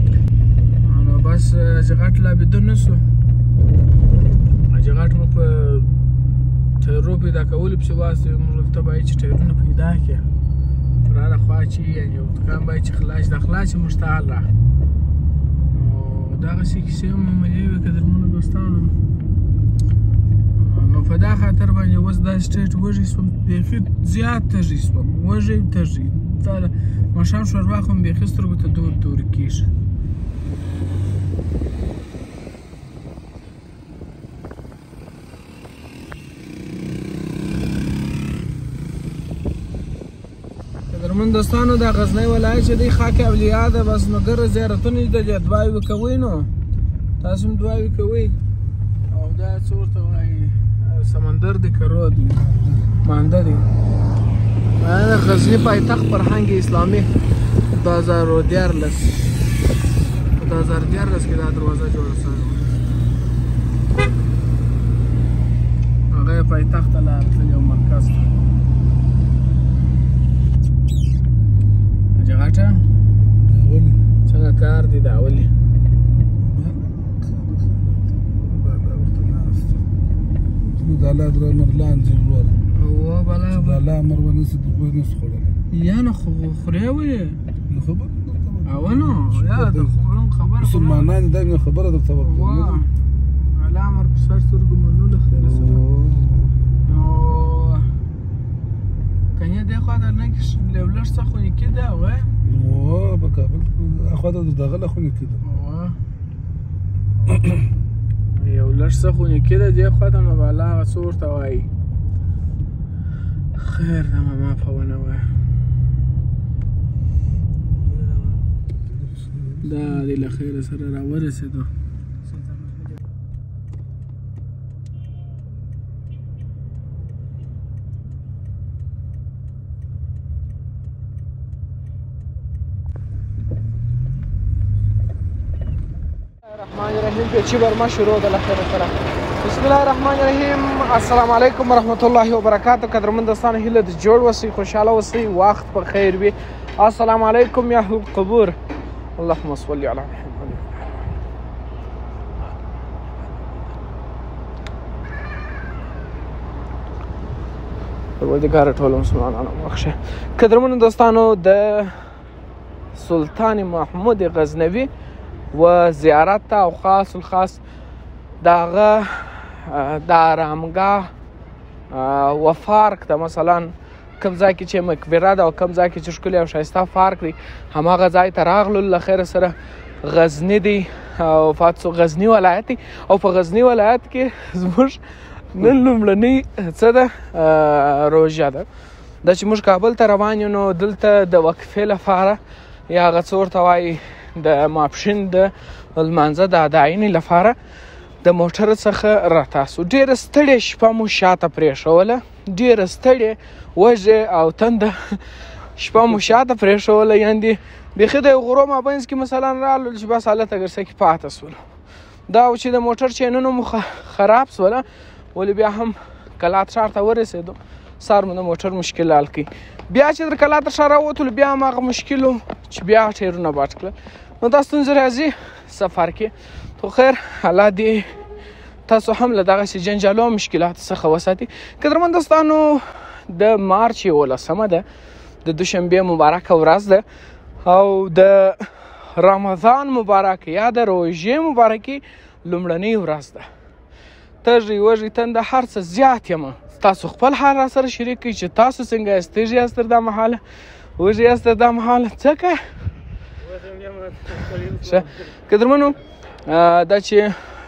حاجي غټ لا بېده نه سو حاجي غټ مو په ټایرو پیدا کولو پسې واستوي موږ ورته باید چې ټایرونه پیدا کړي پر هره خوا چې یعنې یو دوکان باید چې خلاص د خلاص موږ ته حال را نو دغسې کیسې هم عملي وې قدرمنو دوستانو نو په دا خاطر باندې اوس دا سټیټ وږی شوم بیخي زیات تږی شوم وږی تږی دا د ماښام شوروا خو مې بیخي سترګو ته دور دور کېږي قدرمن دوستانو دا غزنی ولایت چې دی خاک اولیا ده بس مګر زیارتونه دي د دعاوې کوئ نو تاسو هم دعاوې کوئ او دا څه ورته وایي سمندر دی که رود دی مانده دی دا غزني پایتخت فرهنګ اسلامي دوه هزار دیارلس په دوه هزار دیارلس کې دا دروازه جوړه شوې وه هغه یې پایتخت ته لاره تللې او مرکز ته حاجي غټه څنګه کار دی دا ولې د الله در امر لاندې وروره اوه بلا د الله امر ونسي د کوی نس خوړلی یا نه خو خورې ولې نو خبر اوه نو یا د خوړم خبره مسلمانان دا یو خبره درته ورکوي واه الله امر په سر سترګو منلو له خیره سره نو کنیا دې خوا در نه کې لولر څه خونې کې ده اوه اوه په کابل اخوا ته د دغه له خونې کې ده اوه یو لږ څه خونې کې ده دې خوا ته نو به الله هغه څه ورته وایي خیر ده ماما په ونه وایه دا دې له خیره سره راورسېدو الرحمن الرحیم پیچی برما شروع ده لخیر سره بسم الله الرحمن الرحیم السلام علیکم ورحمت الله وبرکاتو قدرمن دوستانو هیله د جوړ اوسئ خوشحاله اوسئ وخت په خیر وي السلام علیکم یا اهل القبور اللهم صل علی محمد پروردګار ټول مسلمانانو بخښه قدرمن دوستانو د سلطان محمود غزنوي و زیارت ته او خاص الخاص د هغه د ارامګاه و پارک ته مثلا کوم ځای کې چې مقبره ده او کوم ځای کې چې ښکلی او ښایسته پارک دی هماغه ځای ته راغلو له خیره سره غزني دی او فاتسو غزني ولایت دی او په غزني ولایت کې زموږ نن لومړنۍ څه ده روژه ده دا چې موږ کابل ته روان یو نو دلته د وقفې لپاره یا هغه څه ورته وایي د ماپښین د لمانځه د اداینې لپاره د موټر څخه راتاسو ډېره ستړې شپه مو شاته پرېښوله ډېره ستړې وږې او تنده شپه مو شاته پرېښوله یعنې بیخي د یو غرو مابینځ کې مثلا رالو چې بس هلته ګرڅه کې پاته شولو دا و چې د موټر چینونه مو خراب شوله ولې بیا هم کلات ښار ته ورسېدو سار مو د موټر مشکل حل کړي بیا چې در کلات ښار راووتلو بیا هم هغه مشکل و چې بیا ټایرونه بټ کړل نو دا ستونزې راځي سفر کې خو خیر الله دې تاسو هم له دغسې جنجالو او مشکلاتو څخه وساتي قدرمن دوستانو د مارچ یولسمه ده د دوشنبې مبارکه ورځ ده او د رمضان مبارک یا د روژې مبارکې لومړنۍ ورځ ده تږی وږی تنده هر څه زیات یم تاسو خپل حال را سره شریک کړئ چې تاسو څنګه یاست تږي یاست تر دا مهاله وږي یاست تر دا مهاله څه کوې قدرمنو دا چې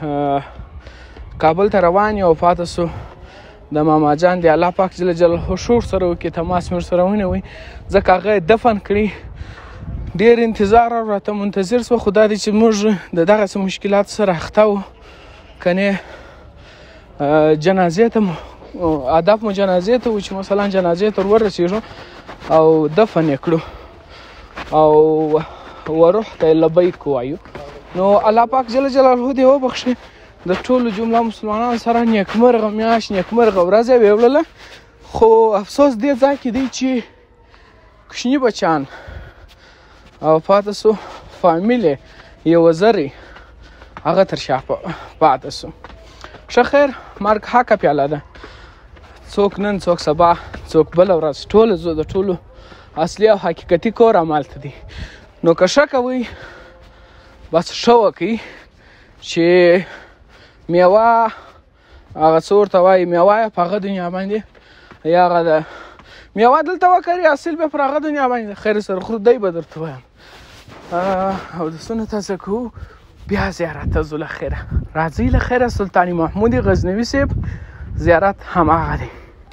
کابل ته روان یو او پاته سو د ماما جان دی الله پاک جل جلاله شور سره وکړي تماس مې ورسره ونیوی ځکه هغه یې دفن کړي ډېر انتظار او راته منتظر سوه خو دا دی چې موږ د دغسې مشکلاتو سره اخته وو کنې جنازې ته مو هدف مو جنازې ته و چې مثلا جنازې ته ورسېږو او دفن یې کړو او وروح ته لبیک ووایو نو الله پاک جل جلاله دې وبخښي د ټولو جمله مسلمانانو سره نیکمرغه میاشت نیکمرغه ورځ یې ویولله خو افسوس دې ځای کې دی چې کوچني بچیان او پاته سو فامیل یې یوه زرې هغه تر شا پاته سو. ښه خیر مرګ حقه پیاله ده، څوک نن څوک سبا څوک بله ورځ، ټوله زه د ټولو اصلي او حقیقتي کور همالته دی. نو که ښه کوئ بس ښه وکئ چې میوه هغه څه ورته وایي میوه یې په هغه دنیا باندې یا هغه د میوه دلته وکري حاصل به پر هغه دنیا باندې خیر سره خدای به درته وایم. اودسونه تازه کوو بیا زیارت ته ځو له خیره. راځئ له خیره سلطان محمود غزنوي صاحب زیارت هماغه دی.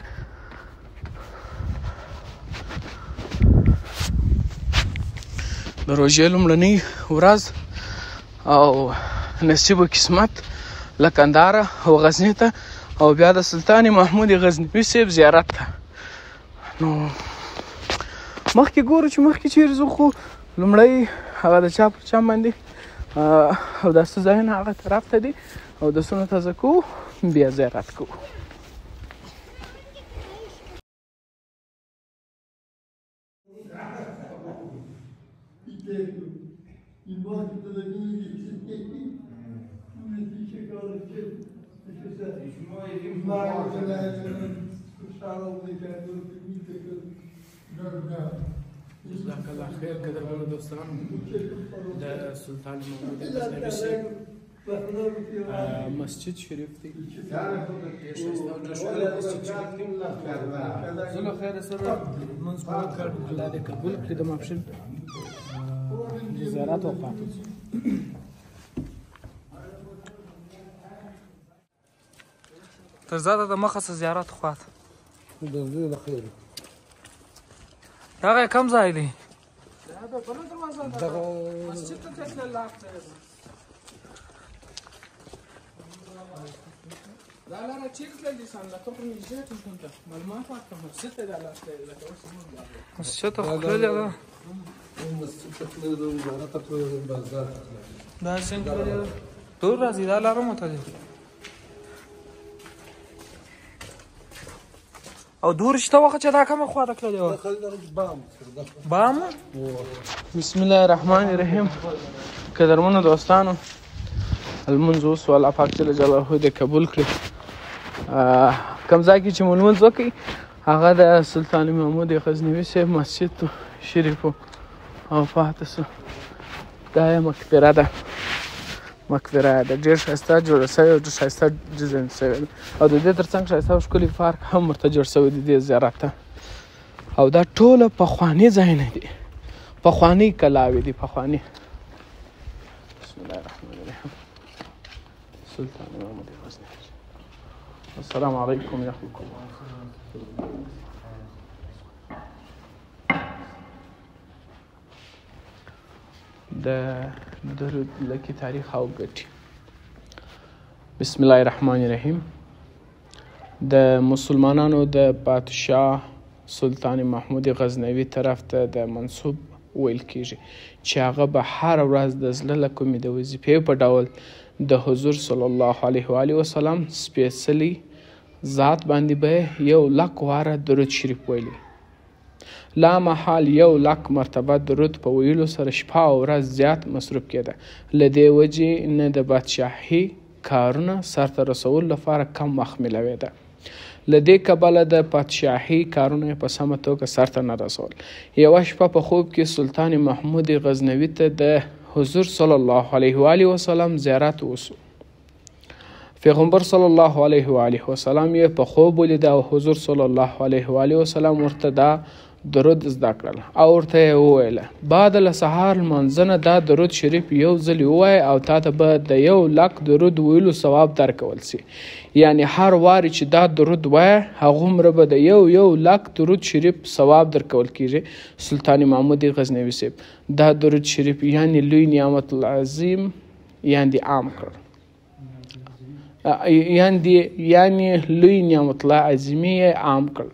د روژې لومړنۍ ورځ او نصیب و قسمت له کندهاره او غزني ته او بیا د سلطان محمود غزنوي صاحب زیارت ته. نو مخکې ګورو چې مخکې چیرې ځو، خو لومړی هغه د چا پر چا باندې اوداسه ځایونه هغه طرف ته دي، اودسونه تازه کوو بیا زیارت کوو. جزاک الله خیر. قدرمنو دوستانو د سلطان محمود غزنوي صاحب مسجد شریف دی، ډېر ښایسته او ډېر ښکلی مسجد شریف دی. زه له خیره سره لمونځ مو وکړ، الله دې قبول کړي. د ماپښین د زیارت وخواته ځو. تر زاده د مخه څه زیارت خواته هغه کم ځای دی؟ مسجد ته تلل لاره دا لاره چیرې تللی سم لکه پر نږدې ټولګون ته معلومات ورکړه. مسجد ته دا لاره تللې لکه اوس زمونږ مسجد ته خو تللې ده، مسجد ته تللې ده، زیارت ته تللې ده، بازار ته تللې دا څنګه تللې ده؟ ټول راځي دا لاره مو تللې او دور شته وخت چې دا کومه خوا ته تللې وه؟ بام. بسم الله الرحمن الرحیم. قدرمنو دوستانو لمونځ اوس الله پاک جل جلاله دې قبول کړي. کوم ځای کې چې مو لمونځ وکړئ هغه د سلطان محمود غزنوي صاحب مسجد شریف او پاته سو. دا یې مقبره ده، مقبره ده ډېر ښایسته جوړه شوې او ډېر ښایسته ډیزاین شوې ده او د دې تر څنګ ښایسته او ښکلی پارک هم ورته جوړ شوی دی دې زیارت ته. او دا ټوله پخواني ځایونه دي، پخواني کلاوې دي، پخواني. بسم الله الرحمن الرحیم. سلطان محمود غزنوي. السلام علیکم ورحمة الله. د درود لکه تاریخ او ګټي. بسم الله الرحمن الرحیم. د مسلمانانو د پادشاه سلطان محمود غزنوي طرف ته د منصوب ویل کیږي چې هغه به هر ورځ د زړه له کومې د وظیفې په ډول د حضور صلی الله علیه و آله وسلم سپېڅلي ذات باندې به یو لک واره درود شریف ویلی. لا محال یو لک مرتبه درود په ویلو سره شپه او ورځ زیات مصروف کېده. له دې وجې نه د بادشاهي کارونه سرته رسولو لپاره کم وخت میلاوېده. له دې کبله د پادشاهي کارونه په سمه توګه سرته نه رسول. یوه شپه په خوب کې سلطان محمود غزنوي ته د حضور صلی الله علیه و آله وسلم زیارت وسو. پیغمبر صلی الله علیه و آله وسلم یې په خوب ولید او حضور صلی الله علیه و آله وسلم ورته دا درود زده کړل او ورته یې وویله بعد له سهار لمانځه نه دا درود شریف یو ځل ووایه او تا ته به د یو لک درود ویلو ثواب درکول سي. یعنی هر وارې چې دا درود وایه هغومره به د یو یو لک درود شریف ثواب درکول کیږي. سلطان محمود غزنوي صاحب دا درود شریف یعنی لوی نعمت العظیم یعنی عام کړ، یعنی یعنی لوی نعمت الله عظیمی عام کړ،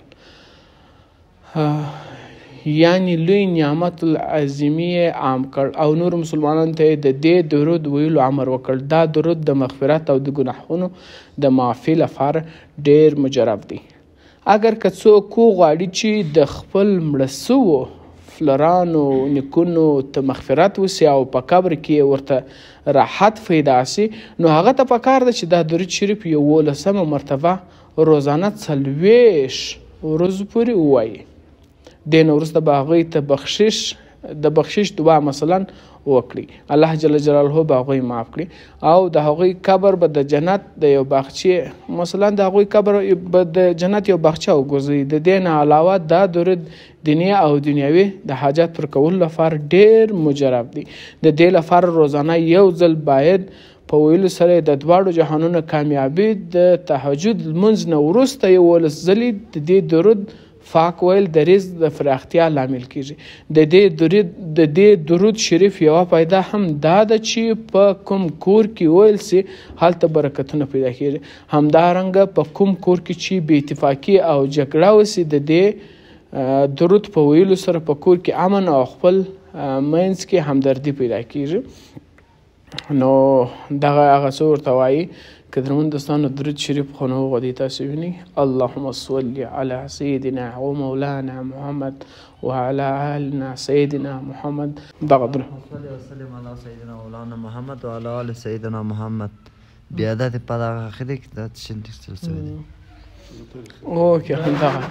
یعنی لوی نعمت العظیمی عام کړ او نور مسلمانانو ته د دې درود ویلو امر وکړ. دا درود د مغفرت او د ګناهونو د معافی لپاره ډیر مجرب دی. اگر که څوک غواړي چې د خپل مړه سوو فلرانو نیکونو ته مغفرت وسي او په قبر کې ورته راحت پیدا سي، نو هغه ته پکار ده چې دا درود شریف یولسمه مرتبه روزانه څلوېښت ورځو پورې ووایي. دې نه وروسته به هغوی ته بخشش د بخشش دعا مثلا وکړي، الله جل جلاله به هغوی معاف کړي او د هغوی قبر به د جنت د یو باغچې مثلا د هغوی قبر به د جنت یو باغچه وګرځوي. د دې نه علاوه دا درود دیني او دنیاوي د حاجت پر کولو لپاره ډېر مجرب دی. د دې لپاره روزانه یو ځل باید په ویلو سره د دواړو جهانونو کامیابي د تهجد لمونځ نه وروسته یولس ځلې د دې درود فاک ویل د رزق د فراختیا لامل کیږي. د دې درود د دې درود شریف یوه فایده هم دا ده چې په کوم کور کې ویل سي هلته برکتونه پیدا کیږي. همدارنګه په کوم کور کې چې بې اتفاقي او جګړه وسي د دې درود په ویلو سره په کور کې امن او خپل منځ کې همدردي پیدا کیږي. نو دغه هغه څه ورته وایي. قدرمن دوستانو درود شریف خو نو غوډی تاسو وینئ. اللهم صل علی سیدنا و مولانا محمد وعلى آلنا سیدنا محمد. دغه درود صلی وسلم علی سیدنا مولانا محمد وعلى آل سیدنا محمد. بیا د په دغه اخر کې د شنټ سلسله دی. اوکې همدغه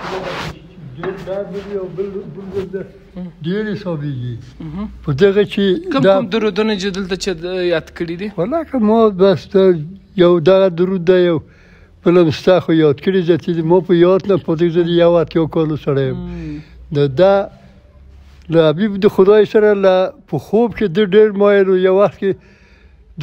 دا ویډیو بل بل ډېر حسابېږي په دغه چې کوم کوم درودونه چې دلته چې یاد کړي دي؟ والله که ما بس یو دغه درود دی یو بل هم ستا خو یاد کړي زه چې ما په یاد نه پاتې زه د یو اتیا کالو سړی یم. د دا له حبیب د خدای سره له په خوب کې ده ډېر مایل و. یو وخت کې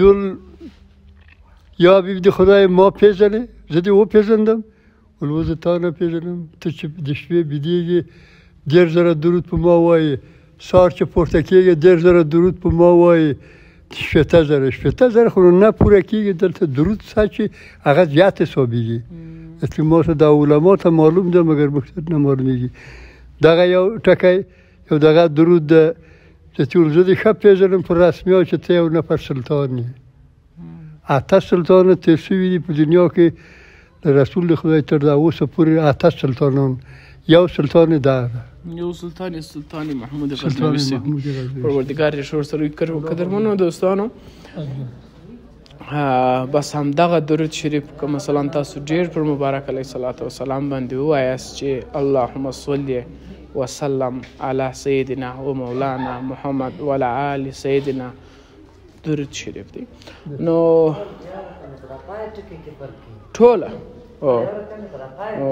دول یا حبیب د خدای ما پېژنې زه دې وپېژندم ولو زه تا نه پېژنم ته چې د شپې بیدېږې ډېر زره درود په ما وایې، سهار چې پورته کېږې ډېر زره درود په ما وایې، شپېته زره شپېته زره خو نه پوره کېږي. دلته درود سه چې هغه زیات حسابېږي. اصلي ما ته دا علما ته معلوم ده مګر موږ ته نه معلومېږي. دغه یو ټکی یو دغه درود ده چې ټول زه دې ښه پېژنم په رسمیا چې ته یو نفر سلطان یې. اته سلطانه تېر شوي دي په دنیا کې د رسول د خدای تر دا اوسه پورې اته سلطانان. یو سلطان دا ده یو سلطان سلطان محمود غزنوي صاحب پروردګار یې شور سره وکړو. قدرمنو دوستانو بس همدغه درود شریف که مثلا تاسو ډېر پر مبارک علیه صلات وسلام باندې ووایاست چې اللهم صل وسلم علی سیدنا و مولانا محمد وعلى آل سیدنا درود شریف دی. نو ټوله او او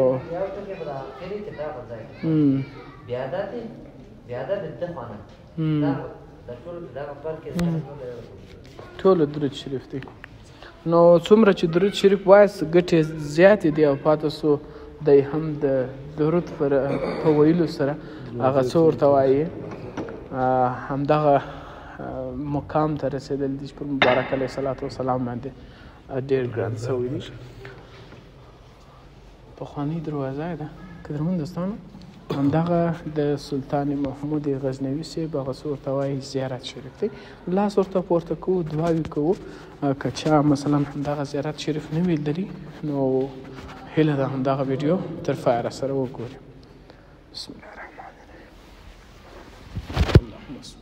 بیا دا دی بیا دا د تخانه دا د ټول دا پر کې ټوله درود شریف دی. نو څومره چې درود شریف وایاست ګټې زیاتې دي او پاته سو دی هم د درود پر په ویلو سره هغه څه ورته وایي همدغه مقام ته رسېدل دي چې پر مبارک علیه صلات وسلام باندې ډېر ګران شوي دي. پخوانۍ دروازه ده قدرمن دوستانو همدغه د سلطان محمود غزنوي صاحب هغه څه ورته وایي زیارت شریف دی. لاس ورته پورته کوو دعاوې کوو. که چا مثلا همدغه زیارت شریف نه وي لیدلي نو هیله ده همدغه ویډیو تر پایه راسره وګوري. بسم الله الرحمن الرحیم. اللهم صل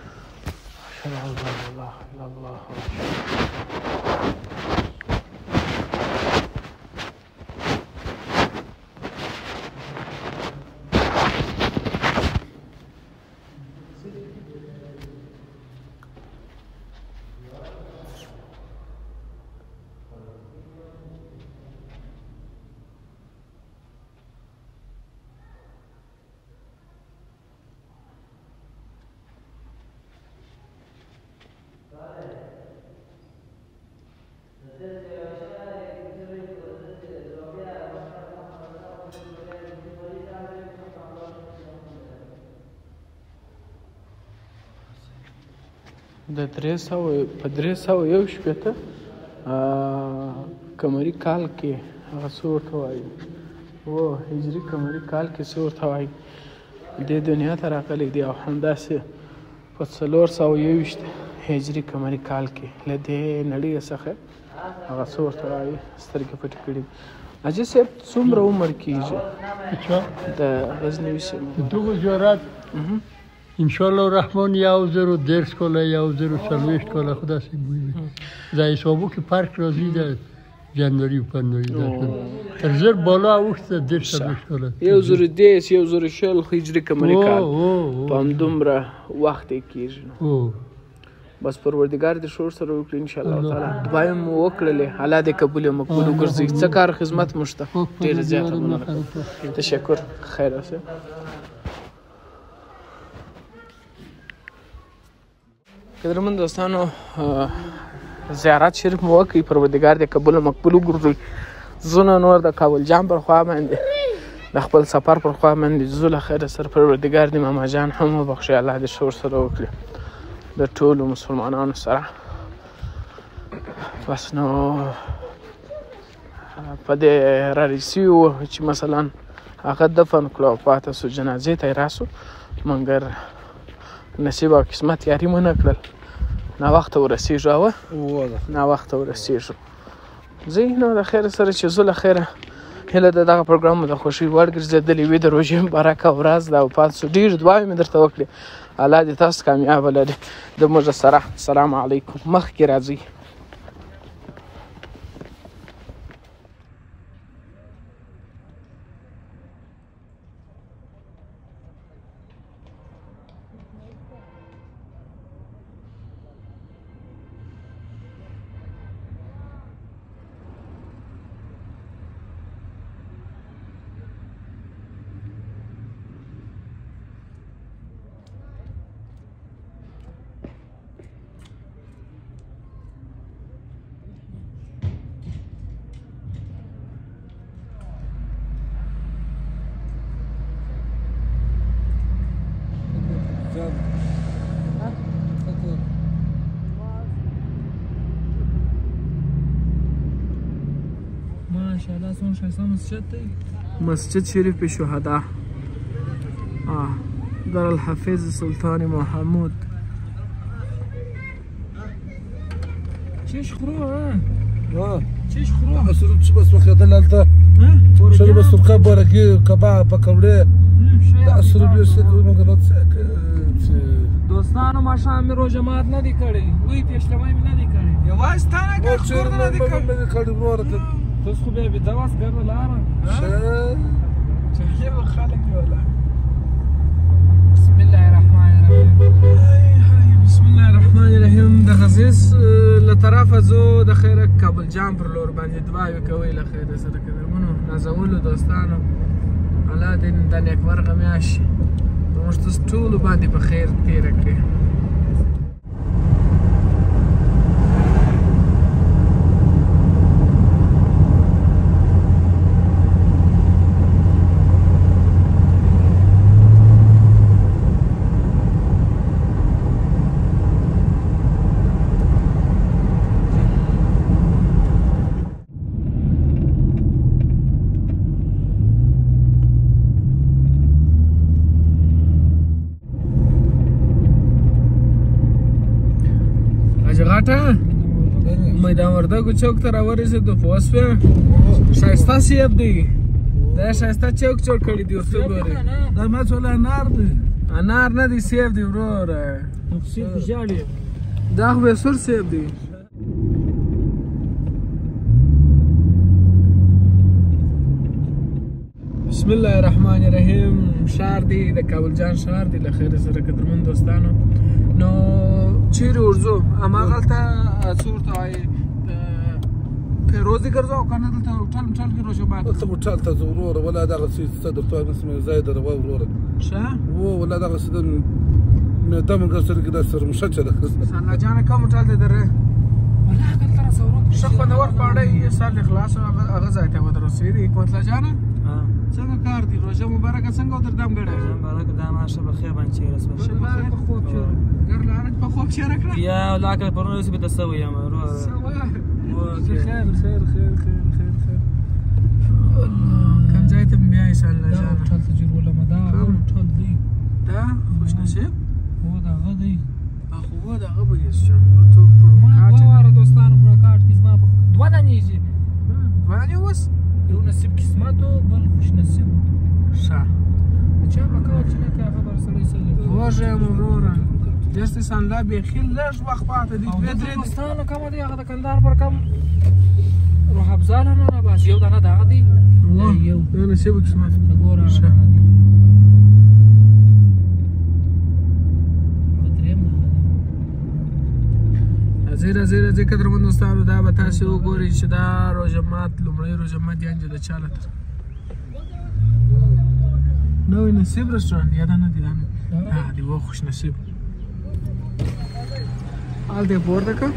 لا اله الا الله د درې سوه په درې سوه یو شپېته قمري کال کې هغه څه ورته وایي او هجري قمري کال کې څه ورته وایي دې دنیا ته راغلی دی او همداسې په څلور سوه یوویشت هجري قمري کال کې له دې نړۍ څخه هغه څه ورته وایي سترګې پټې کړي دي. حاجي صاحب څومره عمر کېږي د غزنوي سیمې؟ دغه زیارت انشاءالله الرحمن یو زر و دېرش کاله یو زر و څلوېښت کاله خو داسې بوی وي د حسابو کې فرق راځي د جنوري و فبروري تر زر بالا اوښته دېرش څلوېښت کاله یو زر و دېرش یو زر و شل هجري قمري کال په همدومره وخت یې کېږي. بس پروردګار دې شور سره وکړي انشاءالله تعالی. دعایم مو وکړلې الله دې قبول او مقبول وګرځي. څه کار خدمت مو شته؟ ډېره زیاته مننه. تشکر. خیر اوسئ. قدرمن دوستانو زیارت شریف مو وکړئ پروردګار دې قبول او مقبول وګرځوي. زونه نور د کابل جام پر خوا باندې د خپل سفر پر خوا باندې ځو له خیره سره پروردګار دې ماما جان هم وبخښي الله دې شور سره وکړي د ټولو مسلمانانو سره. بس نو په دې رارسي وو چې مثلا هغه دفن کړو او پاته سو جنازې ته یې راسو مګر نصیب او قسمت یاري مو نه کړل ناوخته ورسېږو اوه ناوخته ورسېږو ځئ نو د خیر سره چې زو له خیره هیله ده دغه پروګرام مو د خوښۍ وړ ګرځېدلی وي د روژې مبارکه ورځ ده او پات سو ډېرې دعاوې مې درته وکړې الله دې تاسو کامیابه لري د موږ سره. السلام علیکم. مخکې راځئ. ماشاءالله څومره ښایسته مسجد دی. مسجد شریف شهدا دارالحافظ سلطان محمود. چیش خورو ها چیش خورو سرود چی بس بخیدل هلته شروع بس سرقه بارگی کباب پکوړې دا سرود بیسته مګر دوستانو ماښام مې روژه مات نه دی کړی لوی پیشلمۍ مې نه دی کړی یوازې تا نه ګډ کور نه دی کړی وروره تاسو خو بیا بېده واست ګرده لاره چرخې به خلک دي والله. بسم الله الرحمن الرحیم. بسم الله الرحمن الرحیم. د غزیز له طرفه ځو د خیره کابل جام پر لور باندې دعاوې کوئ له خیره سره قدرمنو نازولو دوستانو الله دې د نیکمرغه میاشت موږ تاسو ټولو باندې په خیر تېره کړي. میدان وردګو چوک ته راورسېدو پوه شوې ښایسته سیب دی دا ښایسته چوک جوړ کړی دی ورته ګورې دا ما ټول انار دی انار نه دی سیب دی وروره سیب ژاړي دا خو بیا سور سیب دی. بسم الله الرحمن الرحیم. ښار دی د کابل جان ښار دی له خیره سره قدرمن دوستانو نو چیرې ورځو هماغلته څه ورته وایي پیروزې ګرځو که نه دلته هوټل موټل کې روژه مات دلته هوټل ته ځو وروره ولا دغسې څه درته وایم اسمه ځای در وه وروره ښه و ولا دغسې د معده مو ګرځېدل کې داسې سرمشچه ده الله جانه کوم هوټل دی درې والله دلته راسه ورو ښه خوندور خواړه یې سر دې خلاص هغه ځای ته ودرسېدې کوتله جانه څنګه کار دی روژه مبارکه څنګه ودرېدم ګډه مبارک دا ماشه بخیر باندې چیرې شل بخیر په خوب چیرې ګر لعنت په خوب چیرې کړه یا لاکه پرونه اوس به تسوي یم خیر خیر خیر خیر خیر خیر کوم ځای ته بیا یې سال نه جان ټول تجربه لمه دا ټول دی دا خوش نصیب هو دا غدي اخو دا غبه یې شو ته ما واره دوستانو پر کارت کې زما په دوه دانې وانه اوس یو نصیب قسمت او بل خوش نصیب ښه چا پکاو چې نه کا خبر سره سره وژه مرورا دسته سان لا به خل لږ وخت پاتې دي دوه درې دوستانو کوم دی هغه د کندهار پر کم روح افزان نه را باس یو دانه دا غدي یو یو نصیب قسمت ګوره زیره زیره زی قدرمن دوستانو دا به تاسو وګورئ چې دا روژه مات لومړی روژه مات یعنې د چا له نوی نصیب رستورانت یا دا نه دی دا نه دا دی و خوش نصیب حال دی پورته که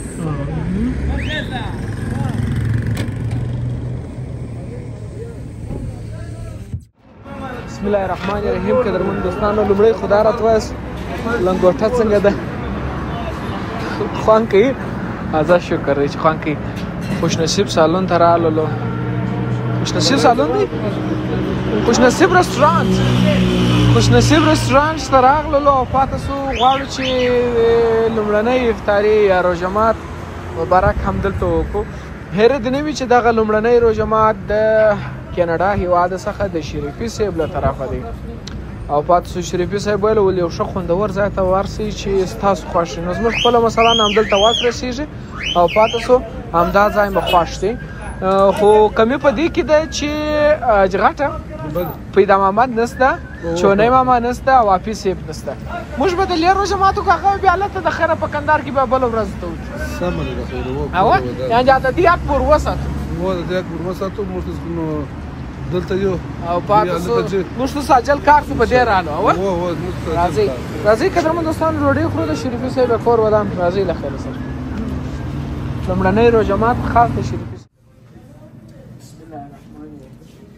بسم الله الرحمن الرحیم قدرمن دوستانو لومړی خدا راته وایاست لنګوټه څنګه ده خوان کوي ازا شکر دی چې خوان کوي خوش نصیب سالون ته راللو خوش نصیب سالون دی خوش نصیب رستورانت خوش نصیب رستورانت ته راغللو او پاته سو غواړو چې لومړنۍ افطاري یا روژه مات مبارک هم دلته وکړو هیره دې نه وي چې دغه لومړنۍ روژه مات د کینیډا هېواد څخه د شریفي صاحب له طرفه دی او پاتې سو شریفي صاحب ویل ول یو ښه خوندور ځای ته ورسئ چې ستاسو خوښ شي نو زموږ خپله مثلا همدلته وس رسېږي او پاتې سو همدا ځای مو خوښ دی خو کمی په دې کې ده چې جغټه پیدا محمد نسته چونی ماما نسته او حافظ صاحب نسته موږ به د لې روژه ماتو که هغه بیا هلته د خیره په کندهار کې به بله ورځ ته وځو سمه ده د خیره او یعنې د دې حق پر وساتو و د دې حق پر وساتو موږ نو دلته یو او پاتې سو موږ ته ساجل کار څه په دې رالو او راځئ راځئ قدرمن دوستانو ډوډۍ خورو د شریفي صاحب کور ودان راځئ له خیره سره لومړنۍ روژه مات خاص د شریفي بسم الله الرحمن الرحیم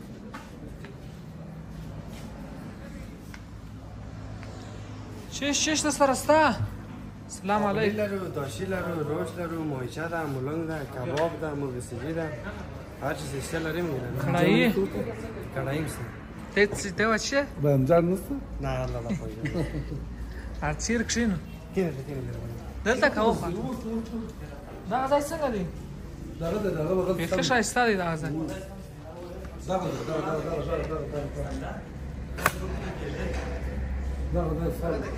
چش چش د سره ستا سلام علیکم لرو داشی لرو روش لرو مایچه ده مولنگ ده کباب ده مرغ‌سیجی ده هر چیز اشتر لریم میرن کڑایی کڑاییم سن تیت سی تیوه چیه؟ رمضان نسته نه الله لا خویده هر چیر کشینو کینه ده کینه ده دلته که وخوا دغه ځای څنګه دی؟ دغه ده دغه بغل بیخي ښایسته دی دغه ځای دغه ده دغه دغه دغه دغه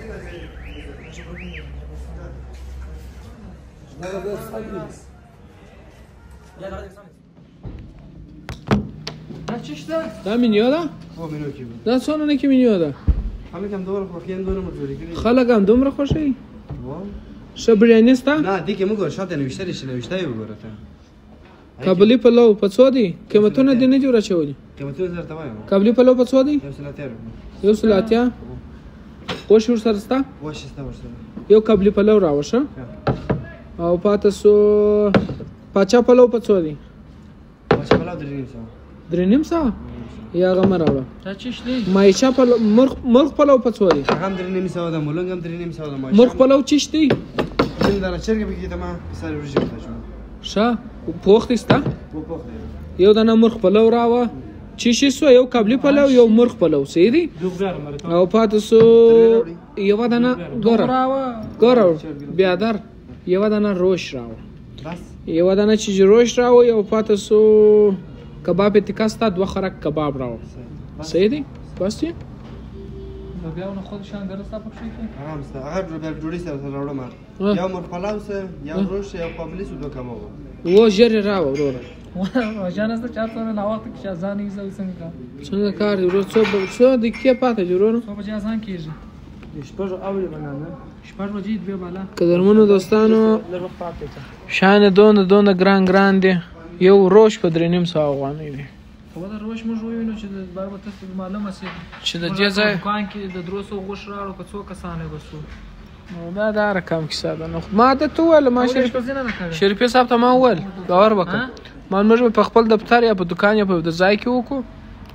دا چیش ده؟ دا منیو ده؟ او منو کی بود دا څونه کې منیو ده؟ همه کم دور خوخین دور مجبوری کردی خلک هم دومره خوښوي؟ واو ښه بریاني سته؟ نه دی که مگو شاید نوشته ریش نوشته ای بگوره تا کابلی پلو په څو دي؟ قیمتونه دې نه دي راچولي؟ قیمتونه زر ته وایم کابلی پلو په څو دي؟ یو سل اتیا روپۍ یو سل اتیا؟ غوښې ورسره سته؟ غوښې شته ورسره یو کابلی پلو راوړه او پاته سو پاچا پلو په څو دي؟ پاچا پلو درې نیم سوه درې نیم سوه؟ یا هغه مه راوړه دا چیش دی؟ مایچه پلو مرغ پلو په څو دي؟ هغه هم درې نیم سوه ده مولنګ هم درې نیم سوه ده مرغ پلو چیش دی؟ ځینې دانه چرګې پکې ده ما سارې وریجې پکې اچوم ښه پوخ دی سته؟ و پوخ دی یو دانه مرغ پلو راوه چیشی سو یو کابلی پلو یو مرغ پلو صحیح دی؟ او پاتې سو یوه دانه ګوره ګوره بیادر یوه دانه روش راوه یوه دانه چې روش راوه یو پاتې سو کباب تکه سته دوه خرک کباب راوه صحیح دی؟ بس دی؟ بیا ونه خود شانګره ستا پکښې کې؟ هغه هم سته هغه ډوډۍ سره سره راوړم یو مرغ پلاو سه یو روش یو قابلی سو دوه کباب و ژر یې راوه وروره روژه نشته چا څونه ناوخته کې چې اذان یې څنګه کار څنګه کار دی ورور څو څو دقیقې پاتې دي وروره څو بجې اذان کېږي شپږ اولې باندې شپږ بجې دوې بالا قدرمنو دوستانو شان دونه دونه ګران ګران دی یو روش په درې نیم سوه افغانۍ دی خو دا روش موږ ووینو چې د بار به تاسو معلومه سي چې د دې ځای دکان کې د درو سوو غوښ راوړو که څو کسانې به سو نو دا دا رقم کیسه ده نو ما ته تو ویل ما شریف شریف شریفي صاحب ته ما وویل باور وکړه ما موږ په خپل دفتر یا په دکان یا په د ځای کې وکړو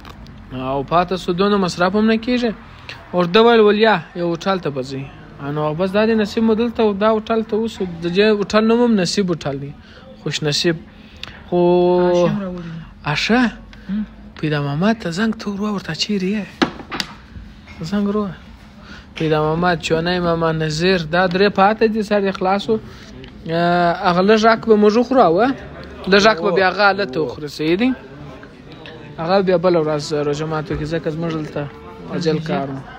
او پاته سو دونه مصرف هم نه کېږي. ورته ویل ولیا یو هوټل ته به ځئ. نو بس دا د نصیب مو دلته دا هوټل ته اوس د دې هوټل نوم هم نصیب هوټل دی، خوش نصیب. خو اشه پیدا محمد ته زنګ ته ور ورته چیرې یې زنګ ورو پیدا محمد چونی ماما نظیر دا درې پاته دي سر خلاصو. هغه لږ راک به موږ وخورو اوه لږ راک به بیا هغه هلته وخورو سیدي هغه بیا بله ورځ روژه ماتو کې ځکه زموږ دلته اجل کار و.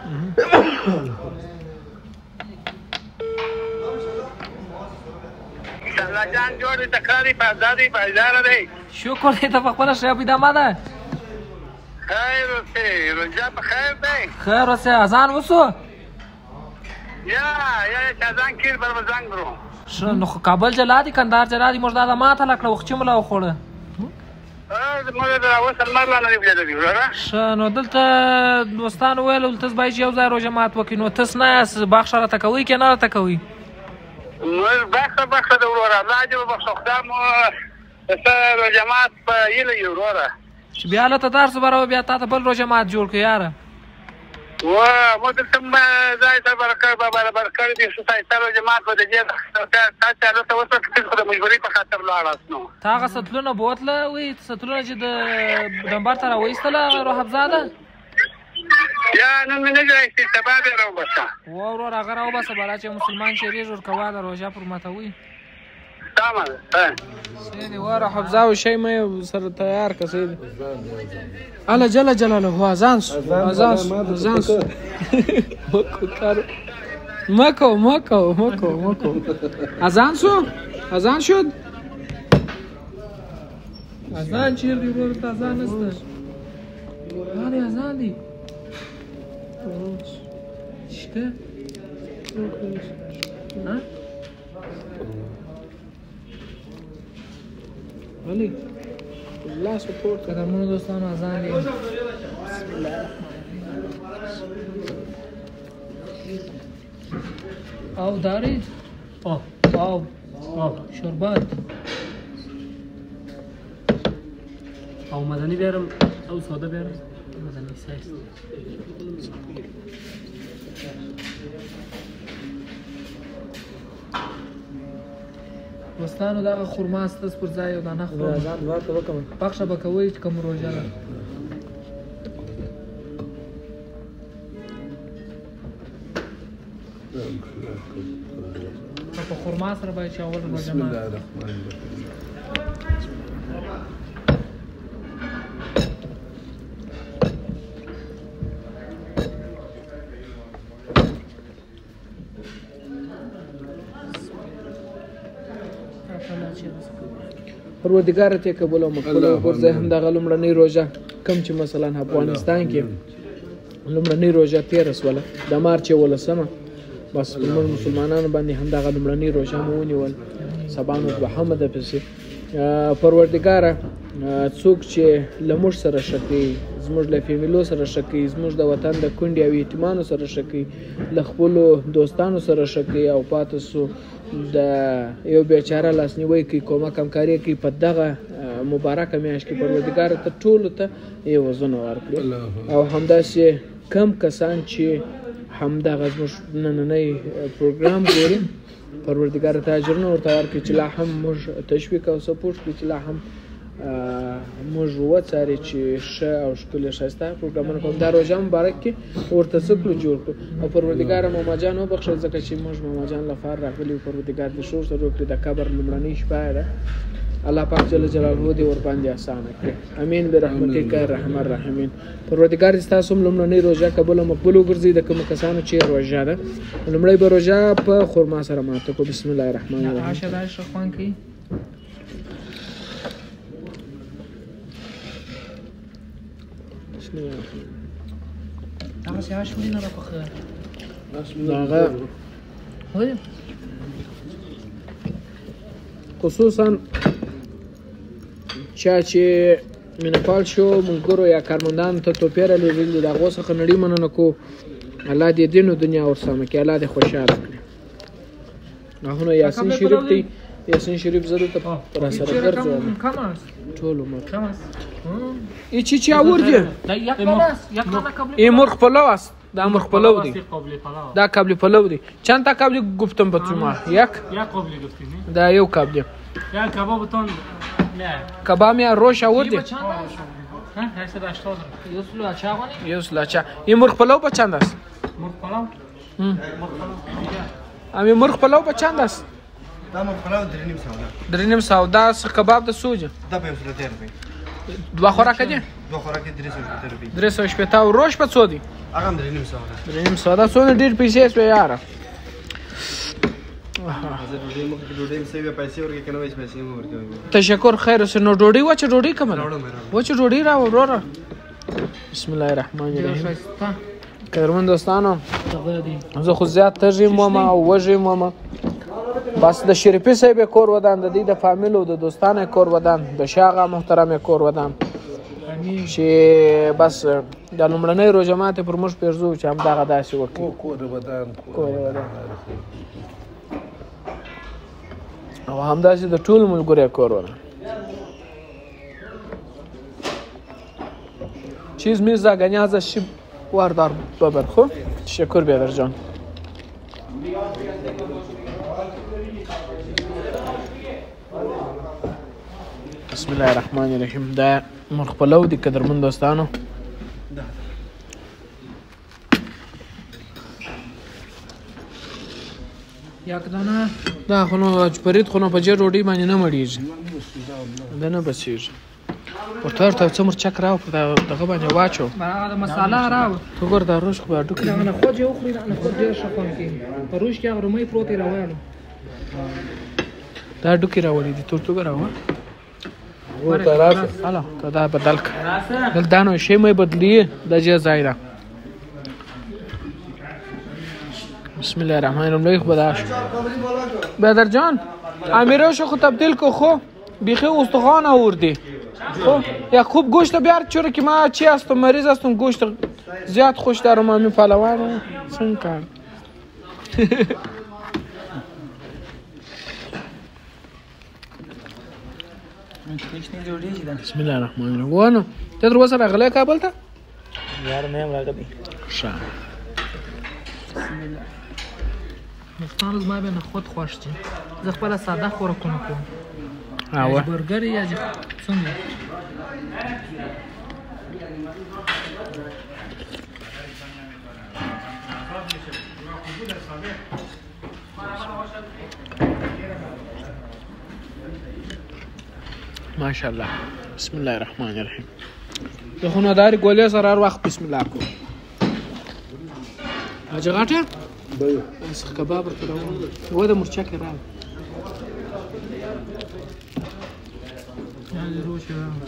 جان جوړ د کاری په ازادي بازار دی. شکر دې ته په خپله ښه پیدا ماده خیر اوسې روژه په خیر دی. خیر اوسې اذان وسو یا یا چې اذان کیر بر به زنګ درو. ښه نو خو کابل جلا دي کندهار جلا دي موږ دا د ماته لکړه وخت چې مو لا وخوړه موږ د راوصل مرله نه دی بللی وروره. ښه نو دلته دوستانو ویل ولته باید چې یو ځای روژه مات وکړي نو تاسو نه یاست بخښه راته کوئ که نه راته کوئ؟ موږ بخښه بخښه د وروره الله دې وبخښه خدای مو څه روژه مات په هیله یو وروره چې بیا هلته درس به راوه بیا تا ته بل روژه مات جوړ کړو یاره. و مو دلته ځای ته برابر کړی دي ښه ښایسته روژه مات به د دې تا چې هلته وسوه خو د مجبورۍ په خاطر لاړاست نو تا هغه سطلونه بوتله وایي سطلونه چې د ډمبر ته راوایستله روحفزاده یا نن مې نه دی رایستې سبا بیا راوباسه. و ورور هغه راوباسه بلا چې مسلمان شریږ ورکوه د روژه پر ماتوي. تمام ده سیدي واره حفظه او شی مې سره تیار که سیدي الله جل جلاله اذان سو اذان سو اذان سو مکو کار مکو مکو مکو مکو اذان سو اذان شد اذان چیر دی ورور ته اذان نسته هاني اذان دی شته ها علي الله سپورت قدمونو دوستانو اذان دی. بسم الله او دارید او او او شربات او مدني بیارم او سودا بیارم مدني سایز دوستانو دغه خرما ستاسو پر ځای یو دانه خورم اذان دعا ته وکم بخښه به کوئ چې کوم روژه ده په خرما سره باید چې اول روژه مات پروردګار ته قبول او مقبول ورځي هم د لومړنۍ روژه کم چې مثلا افغانستان کې لومړنۍ روژه تیر سوله د مارچ ولسمه بس موږ مسلمانانو باندې هم د لومړنۍ روژه مو ونیول سبانو دوهمه ده پسې پروردګار څوک چې لمر سره شکی زموږ له فیملو سره شکی زموږ د وطن د کونډې او یتیمانو سره شکی له خپلو دوستانو سره شکی او پاتې سو د یو بیچاره لاسنیوي کوي کومک همکاري کوي په دغه مبارکه میاشت کې پروردګار ته ټولو ته یې وزن ورکړي او همداسې کم کسان چې همدغه زموږ نننی پروګرام ګوري پروردګار ته اجرونه ورته ورکړي چې لا هم موږ تشویق او سپورټ کړي چې لا هم موږ وڅاري چې ښه او ښکلي ښایسته پروګرامونه کوم دا روژه مبارک کې ورته څه کړو جوړ کړو او پروردګار ماما جان وبخښه ځکه چې موږ ماما جان لپاره راغلي وو پروردګار دې شور سره وکړي د قبر لومړنۍ شپه ده الله پاک جل جلاله دې ورباندې اسانه کړي امین برحمتک الرحمن الرحیم پروردګار دې تاسو هم لومړنۍ روژه قبول او مقبول وګرځي د کوم کسانو چې روژه ده لومړی به روژه په خرما سره ماته کو بسم الله الرحمن الرحیم عاشه دا شخوان کوي هغه څه شولې نه راپخه هغه وای خصوصا چا چې مینپال شو ملګرو یا کارمندانو ته توپیره لېږلي د هغو څخه نړۍ مننه کوو الله دې دین او دنیا ورسمه کړي الله دې خوشحاله کړي هغونه یاسین شریف دی یاسین شریف زه دلته پر سره ګرځوم کم است ټول عمر کم است ای چی چی آوردی؟ یک دانه است یک دانه قبلی این مرغ پلو است دا مرغ پلو دی دا قبلی پلو دی چند تا قبلی گفتم به شما یک یک قبلی گفتیم دا یو قبلی یک کبابتون نه کباب می روش آوردی ها هشتصد و هشتاد یو سلو اچا غونی یو سلو اچا این مرغ پلو به چند است؟ مرغ پلو مرغ پلو امی مرغ پلو به چند است؟ دا مرغ پلو درې نیم سوه ده درې نیم سوه دا کباب د سوجه دا په یو سلو اتیا روپۍ دوه خوراکه دي دوه خوراکې درې سوه شپېته روپۍ درې سوه شپېته او روش په څو دي هغه هم درې نیم سوه ده درې نیم سوه دا څونه ډېر پیسې شوې یاره زه ډوډۍ مخکې ډوډۍ مې سوي پیسې ورکوي که نه وایي پیسې مې ورکوي تشکر خیر اوسه نو ډوډۍ وچه ډوډۍ کومه ده راوړم راوړم وچه ډوډۍ راوړه وروره بسم الله الرحمن الرحیم قدرمن دوستانو زه خو زیات تږی وم او وږی وم بس د شریفي صاحب کور ودان د دې د فامیل او د دوستانو کور ودان د شاغه محترم کور ودان چې بس د لومړنۍ روژه ماتې پر موږ پېرزو چې همدغه داسې وکړي کور ودان کور ودان او همداسې د ټولو ملګرو کور ودان چیز میز زاگنیازه شی واردار ببر خو تشکر بیادر جان بسم الله الرحمن الرحیم دا مرغ پلو دی قدرمن دوستانو یک دانه دا خو نو فرید خو نو په جې ډوډۍ باندې نه مړېږي دا نه بسېږي ورته ورته څه مرچک راو په دغه باندې واچو هغه د مساله راو ته ګور دا روش خو هډوکي دغه نه خود یو خوري نه خود ډېر ښه خوند کوي په روش کې هغه رومۍ پروتې راوړلو دا هډوکي راوړي دي تور توګه راوړه ورته راشه هلا ته دا بدل کړه دل دا نو شی مې بدلیه د جې ځای را بسم الله الرحمن الرحیم خدا بدر جان امیرو شو خو تبدیل کو خو بیخی استخوان آوردی خب یک خوب گوشت بیار چرا که ما چی هستم مریض هستم گوشت زیاد خوش دارم همین پلوان سن کار بسم الله الرحمن الرحیم وانو ته دروازه راغله کابل ته یار نه هم راغلی ښه مفتان زما به نه خود خوښ دي زه خپله ساده خوراکونه کوم اوه برګر یا څنګه ماشاءالله بسم الله الرحمن الرحیم د خونهداري ګولې سره هر وخت بسم الله کوم حاجي غاټه سخ کباب ورته راوړه و د مرچک راوړه یا روش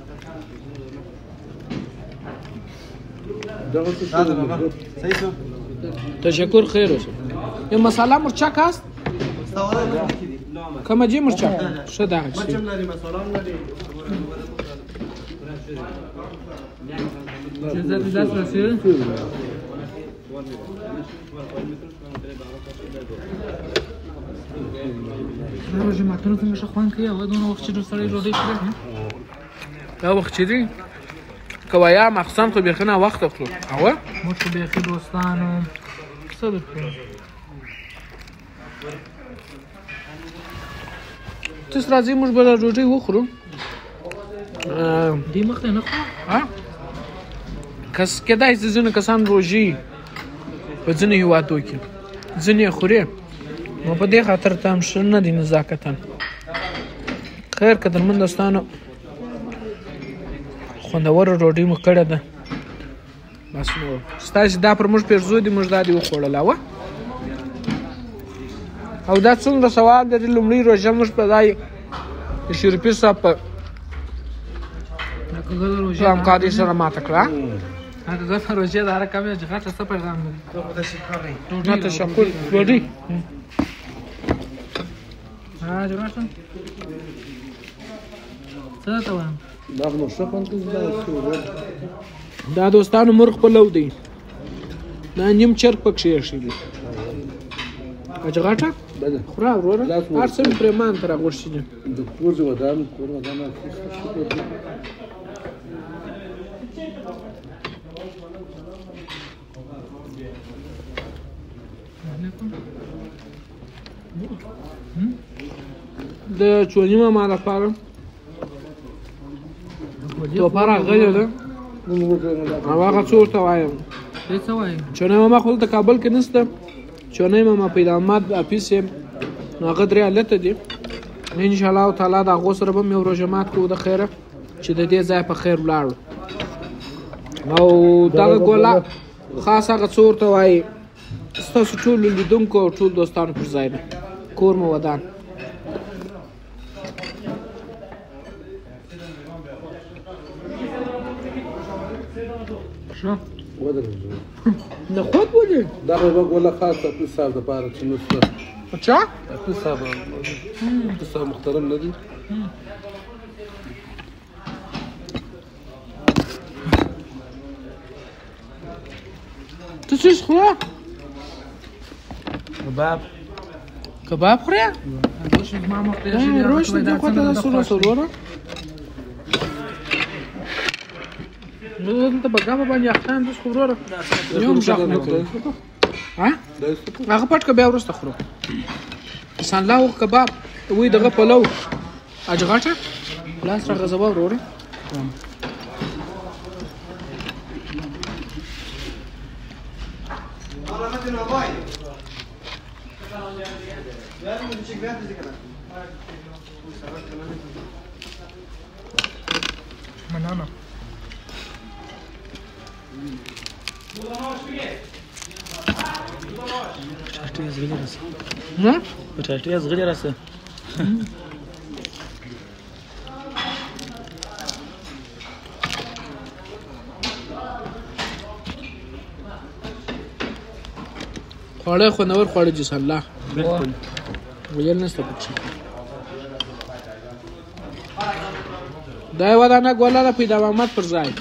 صحیح شو تشکر خیر اوسه یه مساله مرچک هست کما جی مرچک څه دا مرچم لري مساله لري زه دې داس رسېږم روژه ماتونو څنګه ښه خوند کوي هغه دونه وخت چې سړی ډوډۍ خوري دا وخت چې دی کوایا مخصم خو بیخي نه وخت خورو اوه موږ خو بیخي دوستانو څه درکړو تاسو راځئ موږ به ډوډۍ وخورو دې مخ ته نه خورو کس کېدای شي ځینې کسان روژې په ځینې هېوادو کې ځینې یې خوري نو په دې خاطر ته هم ښه نه دي نزاکتاً خیر قدرمن دوستانو خوندوره ډوډۍ مو کړې ده بس نو ستاسې دا پر موږ پېرزو دي موږ دا دې وخوړله وه او دا څومره سوال دی لومړۍ روژه موږ په دا د شریفي صاحب په همکاري سره ماته کړه هغه غټه روژه ده هره کمې چې غټه څه پیغام لري نه تشکر ډوډۍ ها جوړه څه ته وایم دا نو څه خوند کوي دا دوستانو مرغ پلو دی دا نیم چرګ پکښې ایښی دی حاجي غاټه خوره وروره هر څه مې پرېمان ته راغوښتي دي د کور چې ودان کور ودان د چوني ماما لپاره توپه راغلې ده او هغه څه ورته وایم چونی ماما خو دلته کابل کې نشته چونی ماما پیدا احمد اپیس یې نو هغه درې هلته دي انشاءالله تعالی د هغو سره به مې یو روژه مات کوو د خیره چې د دې ځای په خیر ولاړو او دغه ګوله خاص هغه څه ورته وایي ستاسو ټولو لیدونکو او ټول دوستانو پر ځای ده کور مو ودان ښه نه خود بولې دا به ګوله خاص حافظ صاحب دپاره چې نسته چا؟ حافظ صاحب حافظ صاحب محترم نه دي ته څه خورې؟ کباب کباب خورې؟ روش دې خواته دا سوله سولوره نو دلته به ګامه باندې اختان دوس خو وروره یو هم غږ نه کوي هغه پټ که بیا وروسته خورو سانلا و کباب وی دغه پلو اجغاټه لاس راغځوه وروره منانه چټي زغلی راسه نه په چټي زغلی راسه خواړه خوندور خواړه دي الله بالکل ویل نشته پکې دا یوه دانه ګوله ده پیدا محمد پر ځای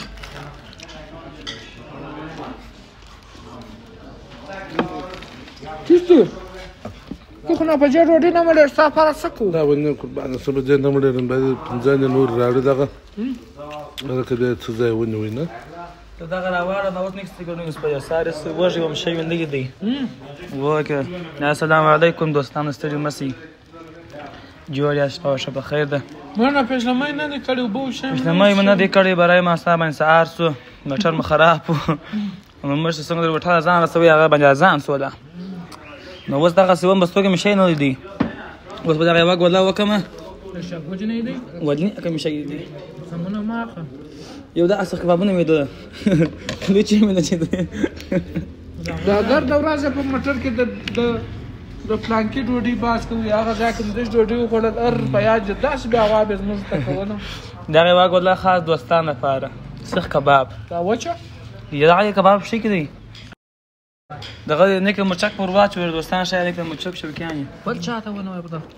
چیستو که خو ناپجه ډوډۍ نه مړېږ ستا لپاره څه کوو دا ونیم قربانه څه به ځای نه مړېږم باید پنځه نور راوړي دغه هلکه بیا څه ځای ونیوئ نه ته دغه راواړه نو اوس نیکس ګڼو په یو سارې څه وږی وم شوي نه دی وکړه السلام علیکم دوستانو ستړي مه سئ جوړ یاست او ښه په خیر ده مړه پیشلمۍ نه دې کړې اوبه وشم پیشلمۍ مې نه دی کړې برای ما ستا باندې سهار سو موټر مې خراب و مړ چې څنګه در وټاله ځان رسوي هغه باندې ځان سوله نو اوس دغسې وم بستو کې مې شی نه لیدي اوس به دغه یوه ګوله وکړمه شګوجې نه دی ودني که مې شی لیدي سمونه مه اخله یو داسې کبابونه مې ده لوچې مې نه چې ده دا ګرده ورځ په موټر کې د د پلانکي ډوډۍ باز کوي هغه ځای کې د ډوډۍ وخوړل ار په یاد داسې بیا غوابې زموږ ته کوله دغه یوه ګوله خاص دوستان لپاره سیخ کباب دا وچه دغه کباب شي کې دی دغه نیکه مرچک پر واچوي دوستان شاید نیکه مرچک شوکیان یې بل چاته ونه وای بدل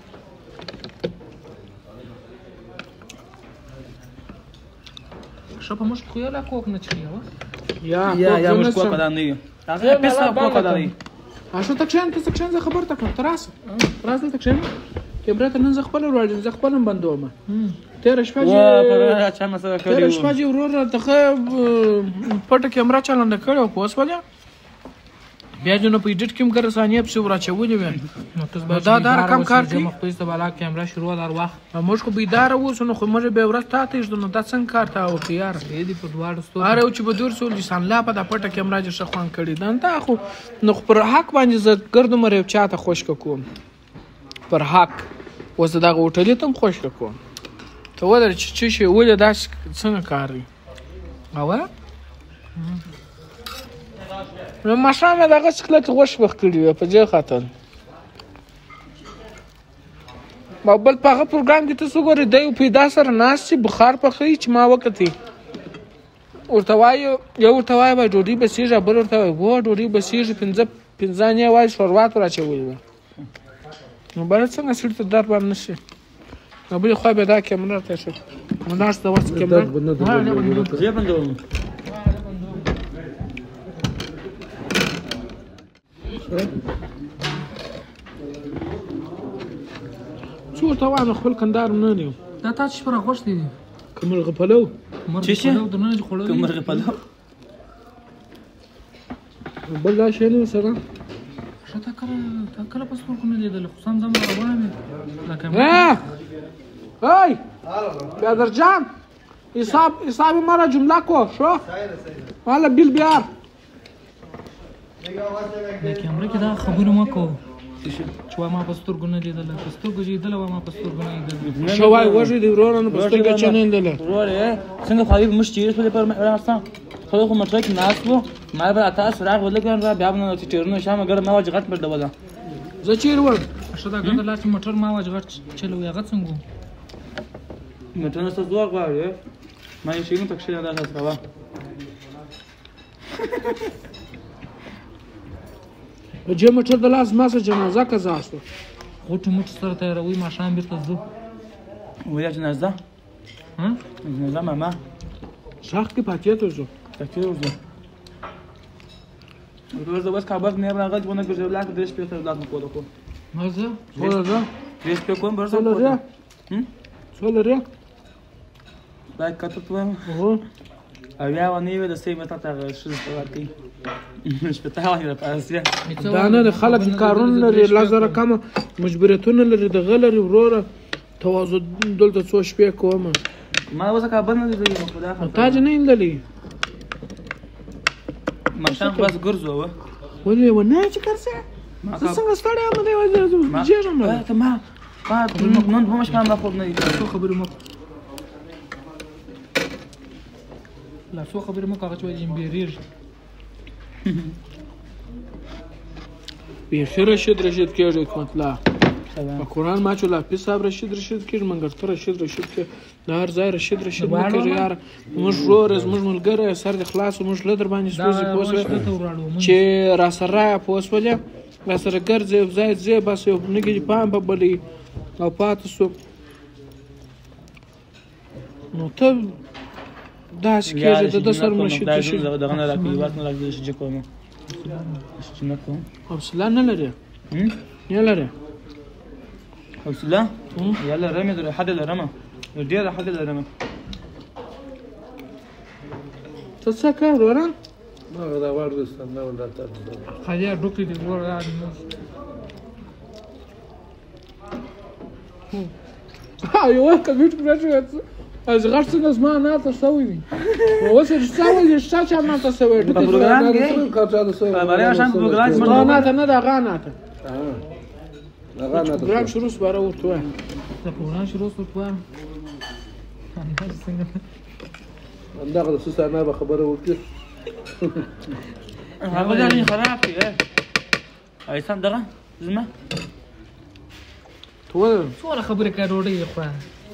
شو په مشت خو یې لا کوک نه چخي وا یا یا یا مش کوک دا نه یو هغه پیسه کوک دا دی اشو ته کښین ته کښین زه خبر ته کوم تراس راز ته کښین کیمرا ته نن زه خپل وړاندې زه خپل بندوم تیر شپه وا پر چا مسله کړی تیر شپه جی ورور ته پټه کیمرا چالانه کړو پوس ولا بیا جنو په ایډیټ کې مګر ثانیه په ورا چولې وین دا دا رقم کار کوي مخې ته بالا کیمرا شروع دار وخت موږ خو بيدار وو نو خو موږ به ورځ ته ته نو دا څنګه کار تا او یار دې په دواړو ستو اره چې په دور سول لسان لا په پټه کیمرا چې شخوان کړی دا ته خو نو پر حق باندې ز ګرد مریو چاته خوش کوم پر حق وز دا غوټلې تم خوش کوم ته ولر چې شي ولې دا څنګه کاری اوه نو ماشام دغه څکلت غوښ وخت کړی په ځای خاطر ما بل په هغه پروګرام کې تاسو ګورئ دی پیدا سره ناس چې بخار پخې چې ما وکړتي ورته وایو یو ورته وایي به ډوډۍ بسیږي بل ورته وایي و ډوډۍ بسیږي پنځه پنځانې وایي شوربات راچوي نو بل څنګه سړي ته در باندې نشي نو بلې خوا به دا کیمرا ته شو نو ناس د وس کیمرا زه بندوم ورته وایم خپل کندهار نه دی دا تا چې پر غوښتې دي که مرغه پلو مرغه پلو درنه چې خوړل مرغه پلو بل دا شی نه سره ښه تا کله تا کله په سترګو نه لیدل خو سم زم روان یم لکه هی بیادر جان حساب حساب مرا جمله کو شو مالا بیل بیار د کیمرې کې دا خبرې مه کوو چې وای ما په سترګو نه لیدله په سترګو چې لیدله وای ما په سترګو نه لیدله ښه وای وږی دی وروره نه په سترګو چا نه لیدله وروره څنګه خو موږ تېر شولې پر افغانستان خو خو موټر کې ناست وو ما به اته سراغ ولګم بیا به نو چې ټیرونو شامه ګر ما وجه غټ پر ډوله زه چیرې وم ښه دا ګنده لار چې موټر ما وجه غټ چلوي هغه څنګه موټر نه څه زور غواړي ما یې شي پکښې نه دا څه کاوه جې موټر د لاس ما سره جنازه قضا شوه غوټې موټې سره تیاروي ماښام بېرته ځو ویا جنازه جنازه ماما شاخ کې پاتې ته ځو پاتې ورځو روز بس کابل نه راغلی ونه ګرځول لا درې شپې ته لاس مکو دکو مزه ورځه درې شپې کوم برسه ولري هم ولري دا کته ته هو اویا ونی و د سې مته تا شو ورتي شپته وایي په اسیا دا نه خلک کارونه لري لازره کم مجبوریتونه لري د غلري وروره تواضع دلته څو شپې کوم ما وځه کابل نه دی خدا تاج نه اندلې ماشان بس ګرځو ولې و نه چې کرسه څنګه ستړی یم دی وځه جېرم ته ما ما نن هم مش کام خو نه دي څو خبرې مو لا څو خبرې مو کاغذ وایي بیریر بیخي رشید رشید کېږي حکمت الله په قرآن ما چې لا پي صاحب رشید رشید کېږي منګرته رشید رشید کې د هر ځای رشید رشید نه کېږي یاره موږ ورور زموږ ملګری سر دې خلاص موږ له در باندې سوزي پوه شوې چې را سره رایه پوه شولې را سره ګرځې ځای ځای بس یو نګي پام به بلي او پاتې شو نو ته داسې کېږي د ده سره رشید رشید دغه نه راکوي واس نه راکوي چې کوم چې نه کوم حوصله نه لري نه لري حوصله يلا رمي در حد الرمى ډېر حد الرمى ته څه کوې وروره ما دا واردستان نه ولدار خالیا ډوکې دې ور راځي ها یو کمپیوټر راځي از غړ څنګه زما نه تاسو سوي دي اوس چې څاوي چې څه نه تاسو سوي دي په پروګرام کې کارچا ده سوي باندې شان پروګرام نه ته نه دا غانه ته هغه نه پروګرام شروع سره ورته دا پروګرام شروع ورته څنګه اندغه د سوسه نه به خبره وکړي هغه ځای خراب دی ایسان دغه زما ټول څوره خبره کوي ډوډۍ خو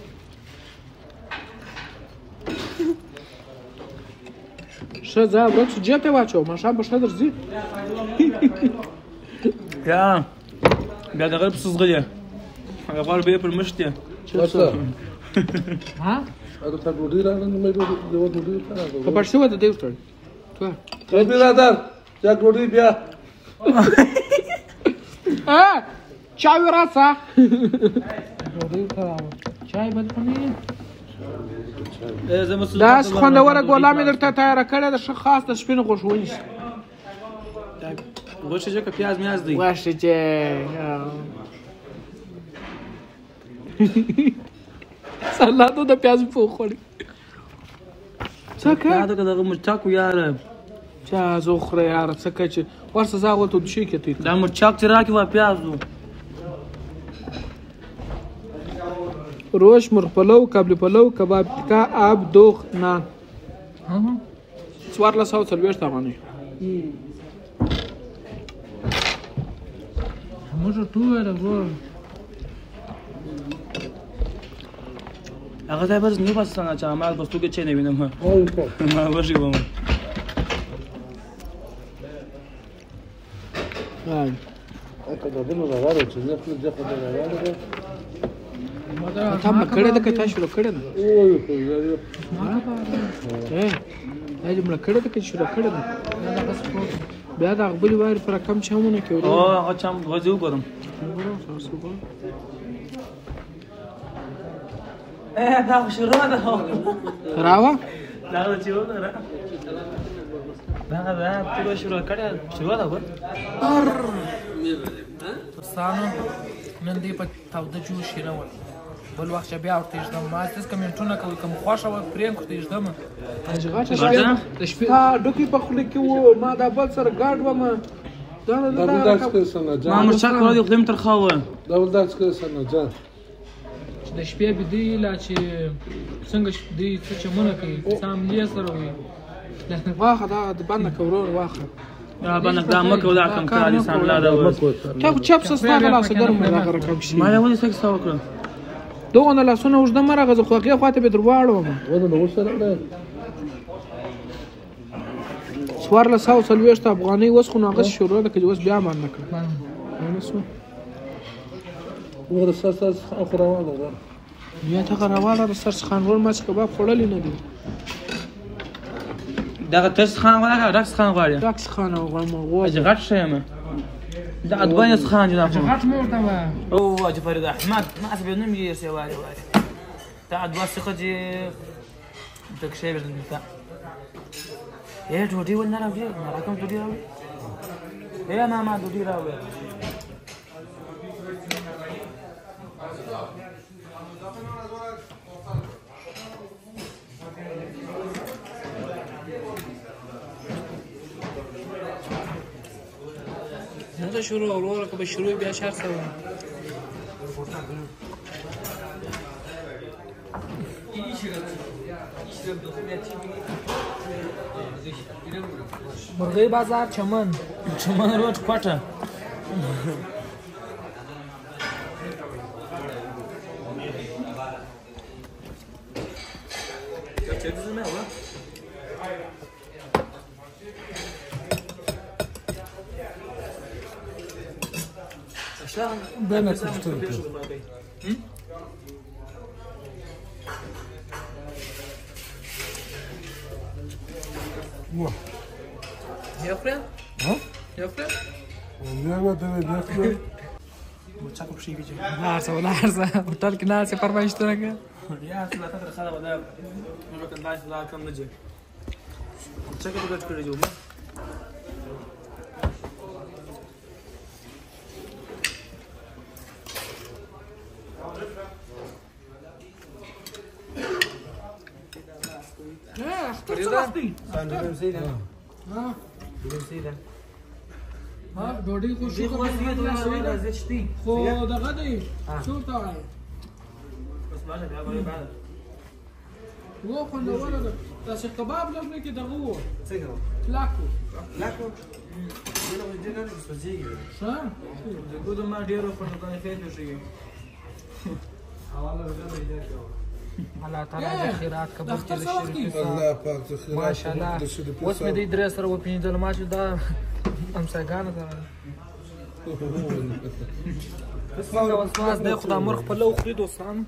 ښه ځه ورک شو جیب ته واچو ماښام به ښه درځي یا بیا دغه پس زغلی هغه غواړي بیا پر مشت دی ها اته تا ګوډی را نه مې ګوډی د ګوډی په پښه وته دی وټل تو ته برادر چا ګوډی بیا ا چای وراسه ډوډۍ خراب چای بل پنی دا خوندوره ګولا مې درته تیاره کړې ده ښه خاص د شپې نه غوښ ونیسه غوښه چې که پیاز میاز دی غوښه چې سلادو د پیاز په خوړې څه کوې دا دغه مرچاک یاره چا زه وخوره یاره څه کوې چې ورسه زه هغه ته دوشي کې دا مرچاک چې راکړي وا پیاز و روش مرغ پلو کابلی پلو کباب ټکا آب دوغ نان څوارلس سوه څلوېښت افغانۍ موږ ټول ورور هغه ځای بس نه بس څنګه چې عمل بس تو کې چې نه وینم ما ورشي وم هاي اته د بل راغله چې نه خپل ځخه د راغله تا ما کړه ده که تا شروع کړه ده دا جمله کړه ده که شروع کړه ده بیا د هغه بلې وارې پر کم چمونه کې او هغه چم غځي وګورم دا خو شروع ده راوه دا چې و نه دا دا ټول شروع کړه شروع ده ګور دوستانو نن دې په تاوده جوش یې راوړ بل وخت بیا ورته ږدم ما داسې کمنټونه کوي که مو خوښه وه پرېنږ ورته ږدم د شپې ډوکې په خوله کې وو ما دا بل سره ګاډ ومه دا بل داسې کوي سنجان ما مرچک کړی دی خولې مې ترخه وه دا بل داسې کوي سنجان چې د شپې بیدې لا چې څنګه دوی څه چمونه کوي څه حملې سره وي واخه دا د بنده که ورور واخه دا بنده دا مه کوه دا کم کار دي ساملا ده اوس تا خو چپ څه ستا د لاسه ګرم مې راغه رقم شي ما له ولې څه کیسه وکړه دغونه لاسونه اوږده مه راغځه خو هغې خوا ته به در واړومه ونه نو ورسره کړه څوارلس سوه څلوېښت افغانۍ اوس خو نو هغسې شروع ده که اوس بیا مان نه کړه ونه سو وګوره سر سر خو راواله ده بیا دغه راواله د سرسخان ور ما چې کباب خوړلی نه دي دغه ترسخان غواړي که ډکسخان غواړي ډکسخان غواړم غواړم چې غټ شی یم دا ادواني سخان دي دا خو غټ مې ورته وایه او حاجي فرید احمد ما حسب نوم یې سې واري واري دا ادوا څخه چې دک شی ورته تا یې ډوډۍ ول نه راوړي نه راکوم ډوډۍ راوړي یې ماما ډوډۍ راوړي نه ده شروع وروره که به شروع بیا شهر سره مرغۍ بازار چمن چمن روډ کوټه بين تشتري واه يا اخويا ها يا اخويا والله ما تبي تاكل مرچک په شي کې لارسه ولارسه هوټل کې ناسې فرمایشتونه کوي یا څه لا تر خاله ودا نو کله دای لا کم نه جي مرچک په ګټ کړی جو ها ډوډۍ خو شو خو دغه دی څو ته وایي و خوندوره ده داسې کباب لږ کې دغه و کلاکو کلاکو ښه د ګودو ما ډېرو خوندوګانې فیل پېښېږي الله تعالی دې خیرات قبول کړي الله پاک دې خیرات ماشاءالله اوس مې دې درې سره وپېژندل ما چې دا همسایګانو ته څنګه وسواس دی خو دا مرغ په لو خوري دوستانو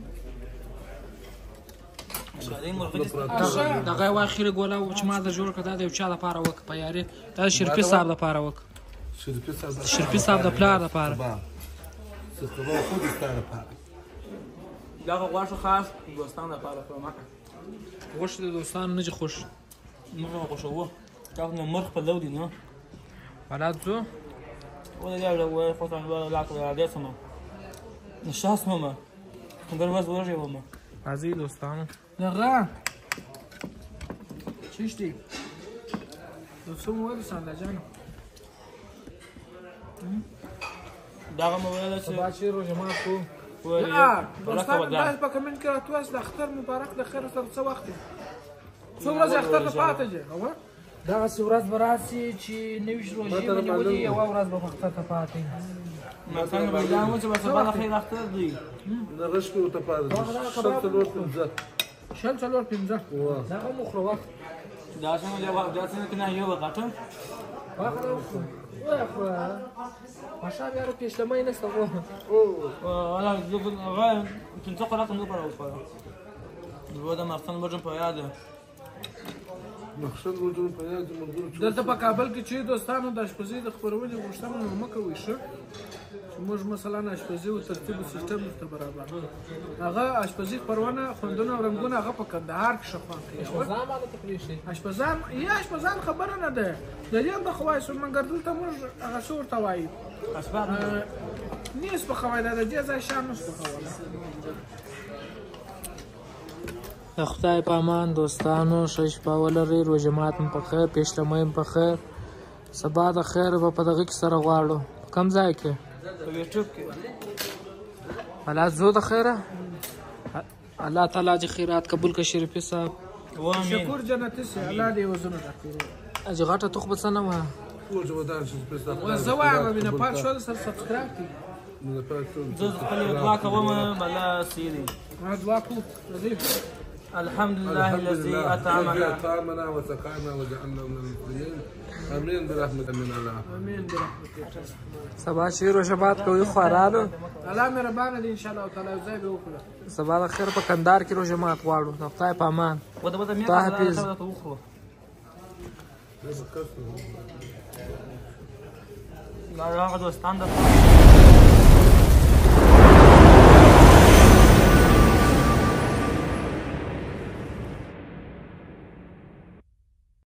دغه یې واخیرې ګوله چې ما د جوړ کړه دا د یو چا دپاره وکړه په یاري دا د شرفي صاحب دپاره وکړه شرفي صاحب د پلار دپاره دغه غوښه خاص دوستانو دپاره کړم غوښې د دوستانو نه چې خوښ موږ خوښوو دا خو مرغ په لو دي نو حالات ځو ولا لا ولا خطا ولا لا ولا دسمه نشاس ماما نقدر بس ورجع ماما عزيز دوستانو دغه چشتي دوستو مو ساندا جانو دغه مو ولا چې باشي رو جماعت کو ولا دوستانو دا په کمنټ کې راتواس د اختر مبارک د خیر سره څه وخت څو ورځې اختر ته پاتې دي او دا څو ورځ به راسي چې نوي روژې به نیولي یوه ورځ به اختر ته پاتې ما څنګه به دا مو چې به سبا د خیر اختر دی دغه شپې ورته پاتې دي شل څلور پنځه شل څلور پنځه دغه مو خورو وخت دا څنګه جواب دا څنګه کنه یو غټه واخله وای خو ماشا بیا رو پیشلمای نسته خو او انا زبن غاي كنت قرات نو برا وفا الوضع مرتين برجم بياده مخشن روزونه په یاد ملګرو دلته په کابل کې چې دوستانو د اشپزۍ د خپرونې غوښتنه نو مه کوئ ښه چې موږ مثلا اشپزي او ترتیب او سیستم ورته برابر هغه اشپزي خپرونه خوندونه او رنګونه هغه په کندهار کې ښه خوند کوي اشپزان یا اشپزان خبره نه ده د دې هم په خوایسو مګر دلته موږ هغه څه ورته وایي نیست په خوای د دې ځای شان نشته په خوای د خدای په امان دوستانو ښه شپه ولرئ روژه مات مو په خیر پیشلمۍ مو په خیر سبا د خیر به په دغه کې سره غواړو په کوم ځای کې په یوټیوب کې الله زو د خیره الله تعالی چې خیرات قبول کړي شریفي صاحب شکر جنتي سي الله دې وزن راکړي اجي غټه توخ بسنه و ټول ودان شي و زوایم مینه پات شو سر سبسکرایب کړئ زه خپل دعا کوم بلا سیدي دعا کو الحمد لله الذي أطعمنا أطعمنا وسقانا وجعلنا من المسلمين آمين برحمة من الله آمين برحمتك سبا شیر و شبات کوي خوارانو الله مهربان دي ان شاء الله تعالی زای به وکړه سبا د خیر په کندهار کې روژه مات غواړو د خدای په امان ته حافظ لا لا دوستان